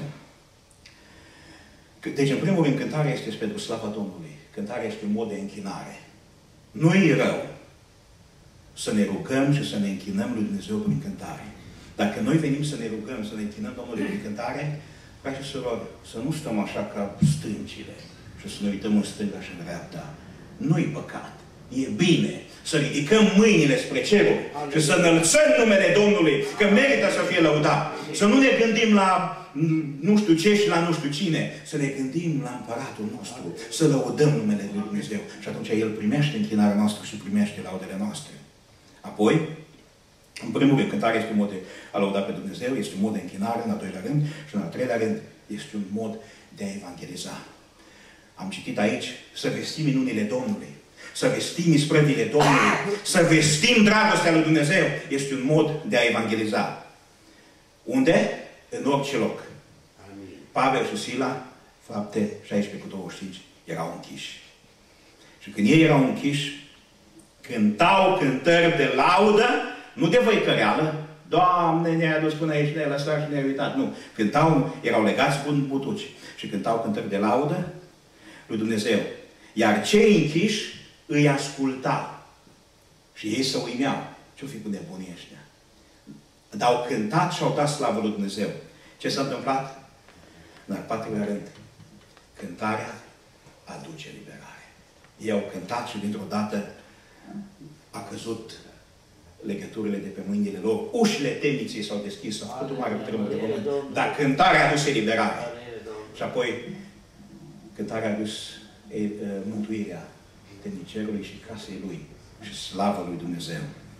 Deci, în primul rând, cântarea este pentru slava Domnului. Cântarea este un mod de închinare. Nu-i rău să ne rugăm și să ne închinăm lui Dumnezeu prin cântare. Dacă noi venim să ne rugăm, să ne închinăm Domnului prin cântare, frați și surori, să nu stăm așa ca stâncile și să ne uităm în stânga și în dreapta. Nu-i păcat. E bine să ridicăm mâinile spre cerul și să înălțăm numele Domnului, că merită să fie lăudat. Să nu ne gândim la nu știu ce și la nu știu cine. Să ne gândim la Împăratul nostru, să lăudăm numele lui Dumnezeu. Și atunci El primește închinarea noastră și primește laudele noastre. Apoi, în primul rând, cântarea este un mod de a lăuda pe Dumnezeu, este un mod de închinare, în al doilea rând, și în al treilea rând, este un mod de a evangeliza. Am citit aici, să vestim minunile Domnului, să vestim isprăvile Domnului, să vestim dragostea lui Dumnezeu, este un mod de a evangeliza. Unde? În orice loc. Amin. Pavel și Sila, Fapte 16:25, erau închiși. Și când ei erau închiși, cântau cântări de laudă, nu de văicăreală. Doamne, ne-ai adus până aici, ne-ai lăsat și ne-ai uitat. Nu. Cântau, erau legați bun butuci și cântau cântări de laudă lui Dumnezeu. Iar cei închiși îi ascultau. Și ei se uimeau. Ce-o fi cu nebunii ăștia? Dar au cântat și au dat slavă lui Dumnezeu. Ce s-a întâmplat? În al patrulea rând, cântarea aduce liberare. Ei au cântat și dintr-o dată a căzut legăturile de pe mâinile lor. Ușile temniței s-au deschis, s-au făcut un mare cutremur de pământ. Dar cântarea a adus eliberare. Și apoi cântarea a adus mântuirea temnicerului și casei lui. Și slavă lui Dumnezeu.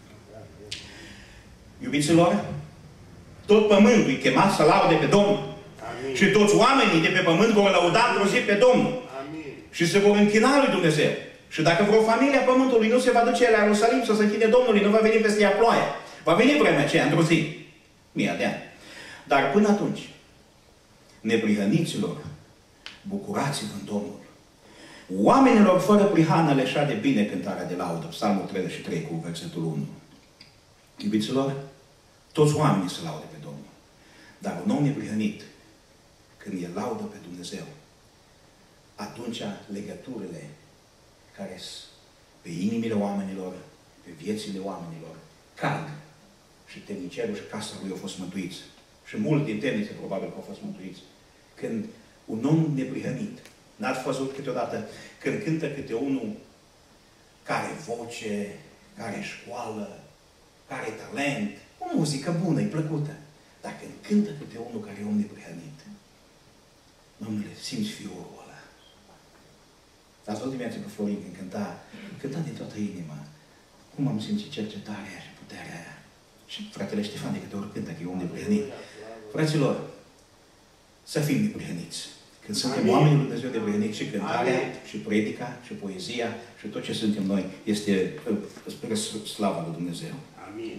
Iubiților, tot pământul e chemat să laude pe Domnul. Amin. Și toți oamenii de pe pământ vor lăuda într-o zi pe Domnul. Amin. Și se vor închina lui Dumnezeu. Și dacă vreo familie a pământului nu se va duce la Ierusalim să se închine Domnului, nu va veni peste ea ploaie. Va veni vremea aceea într-o zi. 1000 de ani. Dar până atunci, neprihăniților, bucurați-vă în Domnul. Oamenilor fără prihană le șade bine cântarea de laudă. Psalmul 33 cu versetul 1. Iubiților, toți oamenii se laudă pe Domnul. Dar un om neprihănit, când el laudă pe Dumnezeu, atunci legăturile care sunt pe inimile oamenilor, pe viețile oamenilor, cad. Și temnicerul și casa lui au fost mântuiți. Și mulți din temnițe probabil că au fost mântuiți. Când un om neprihănit, n-ați văzut câteodată, când cântă câte unul care voce, care școală, care talent, o muzică bună, e plăcută. Dar când cântă câte unul care e om neprihănit, Domnule, simți fiorul ăla. Ați văzut dimineața pe Florin când cânta din toată inima. Cum am simțit cercetarea și puterea aia. Și fratele Ștefan de câte ori cântă că e om neprihănit. Fraților, să fim neprihăniți. Când suntem oamenii lui Dumnezeu neprihăniți, și cântarea, și predica, și poezia, și tot ce suntem noi, este spre slava lui Dumnezeu. Amin.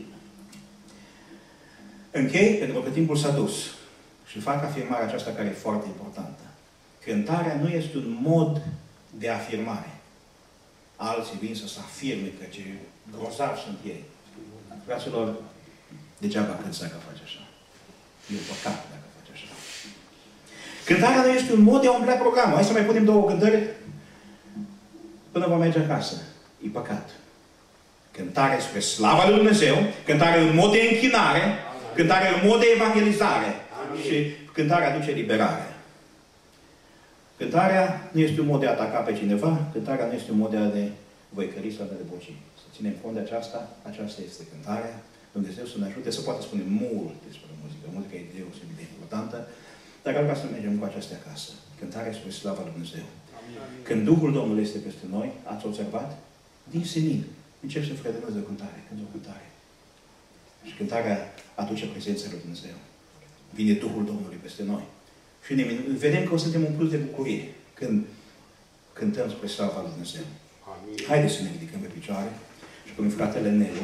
Închei, pentru că timpul s-a dus. Și fac afirmarea aceasta care e foarte importantă. Cântarea nu este un mod de afirmare. Alții vin să se afirme că ce grozavi sunt ei. Fraților, degeaba cânți dacă faci așa. E un păcat dacă faci așa. Cântarea nu este un mod de a umplea programul. Hai să mai punem 2 cântări până vom merge acasă. E păcat. Cântare spre slava lui Dumnezeu, cântare în mod de închinare, Cântarea e un mod de evangelizare.
Amin.
Și cântarea aduce liberare. Cântarea nu este un mod de a ataca pe cineva, cântarea nu este un mod de a ne văicări sau de a ne boci. Să ținem cont de aceasta, aceasta este cântarea. Dumnezeu să ne ajute să poată spune mult despre muzică. Muzica e deosebit de importantă, dar ar vrea să mergem cu aceastia acasă. Cântarea spre slava lui Dumnezeu.
Amin.
Când Duhul Domnului este peste noi, ați observat? Din senin. Începi să fredonezi o cântare, când o cântare. Și cântarea aduce prezența lui Dumnezeu. Vine Duhul Domnului peste noi. Și vedem că o suntem umpluți de bucurie când cântăm spre slava lui Dumnezeu.
Amin.
Haideți să ne ridicăm pe picioare și prin fratele Nelu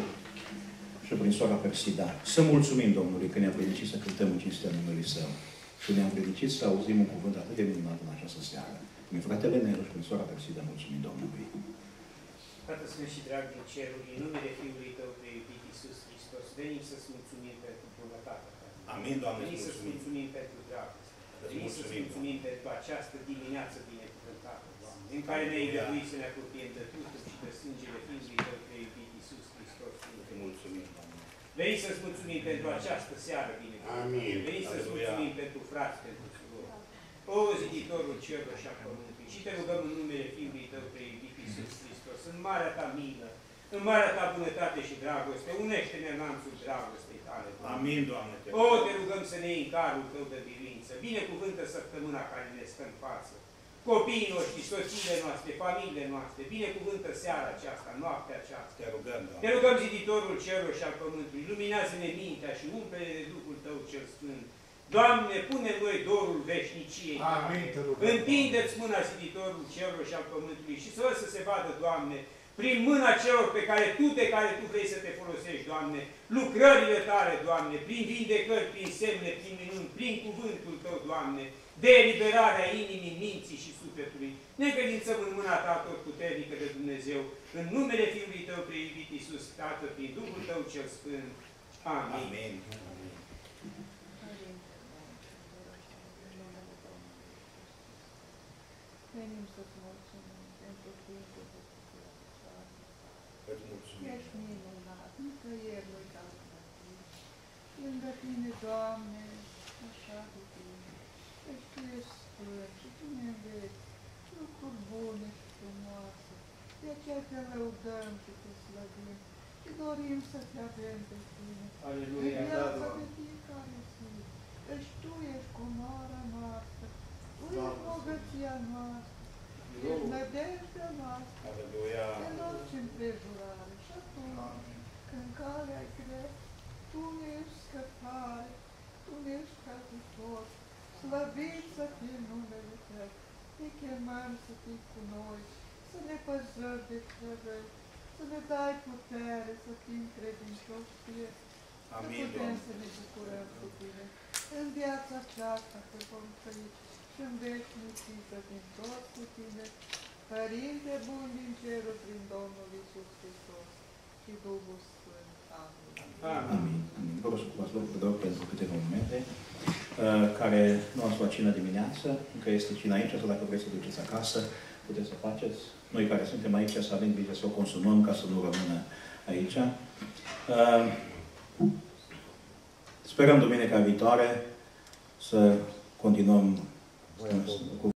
și prin sora Persida să mulțumim Domnului că ne-a vrednicit să cântăm în cinstea numelui Său. Și ne-am vrednicit să auzim un cuvânt atât de minunat în această seară. Prin fratele Nelu și prin sora Persida mulțumim Domnului.
Tată Sfânt și drag din cerul, în numele Fiului Tău preiubit Iisus Hristos, venim să-ți mulțumim pentru bunătatea Ta.
Amin, Doamne,
Venim să-ți mulțumim pentru dragoste. Venim să-ți mulțumim pentru această dimineață binecuvântată, Doamne, în care ne-ai îngăduit să ne apropiem de trupul și de sângele Fiului Tău preiubit Iisus Hristos.
Te mulțumim, Doamne.
Venim să-ți mulțumim pentru această seară binecuvântată.
Amin.
Venim să-ți
Aleluia.
mulțumim pentru frați, pentru surori. O, ziditorul cerului și a pământului, și te rugăm în numele Fiului Tău preiubit Iisus Hristos, în marea Ta milă, în marea Ta bunătate și dragoste, unește-ne în lanțul dragostei Tale, Doamne.
Amin, Doamne.
O, te rugăm să ne iei în carul Tău de biruință, binecuvântă săptămâna care ne stă în față, copiii noștri, soțiile noastre, familiile noastre, binecuvântă seara aceasta, noaptea aceasta.
Te rugăm, Doamne.
Te rugăm, ziditorul cerului și al pământului, luminează-ne mintea și umple de Duhul Tău cel Sfânt. Doamne, pune în noi dorul veșniciei.
Amin, te rugăm.
Întindeți mâna ziditorul cerului și al pământului și să se vadă, Doamne, prin mâna celor pe care Tu vrei să te folosești, Doamne, lucrările Tale, Doamne, prin vindecări, prin semne, prin minuni, prin cuvântul Tău, Doamne, de eliberarea inimii, minții și sufletului. Ne credințăm în mâna Ta tot puternică de Dumnezeu, în numele Fiului Tău preiubit Iisus, Tată, prin Duhul Tău cel Sfânt. Amin.
Amin.
Venim să-ți mulțumim pentru Sfântul Dumnezeu.
Îți mulțumim.
Ești minunat, nicăieri nu-i ca Tine. Lângă Tine, Doamne, așa de Tine. Deci Tu ești Sfânt și Tu ne înveți lucruri bune și frumoase. De aceea Te lăudăm și Te slăvim și dorim să Te avem pe Tine.
Aleluia,
În
da,
viața
Doamne.
de fiecare zi. Deci Tu ești comoara noastră, Tu ești bogăția noastră, ești nădejdea noastră,
Aleluia.
în orice împrejurare. Și atunci, când calea e grea, Tu ne ești scăpare, Tu ne ești căzitor, slăvit să fie numele Tău. Te chemăm să fii cu noi, să ne păzești de cel rău, să ne dai putere, să fim credincioși Ție, să
Amin,
putem
Doamne.
să ne bucurăm cu Tine. În viața aceasta te vom trăi și în veșnicie din tot cu Tine, Părinte bun din cerul prin Domnul Iisus Hristos și Duhul Sfânt. Amin.
Amin. Amin. Vă rog să ocupați locul, vă rog, pentru câteva momente, care nu ați luat cină dimineață, încă este cină aici, sau dacă vreți să duceți acasă, puteți să faceți. Noi care suntem aici să avem grijă să o consumăm ca să nu rămână aici. Sperăm duminica viitoare să continuăm cu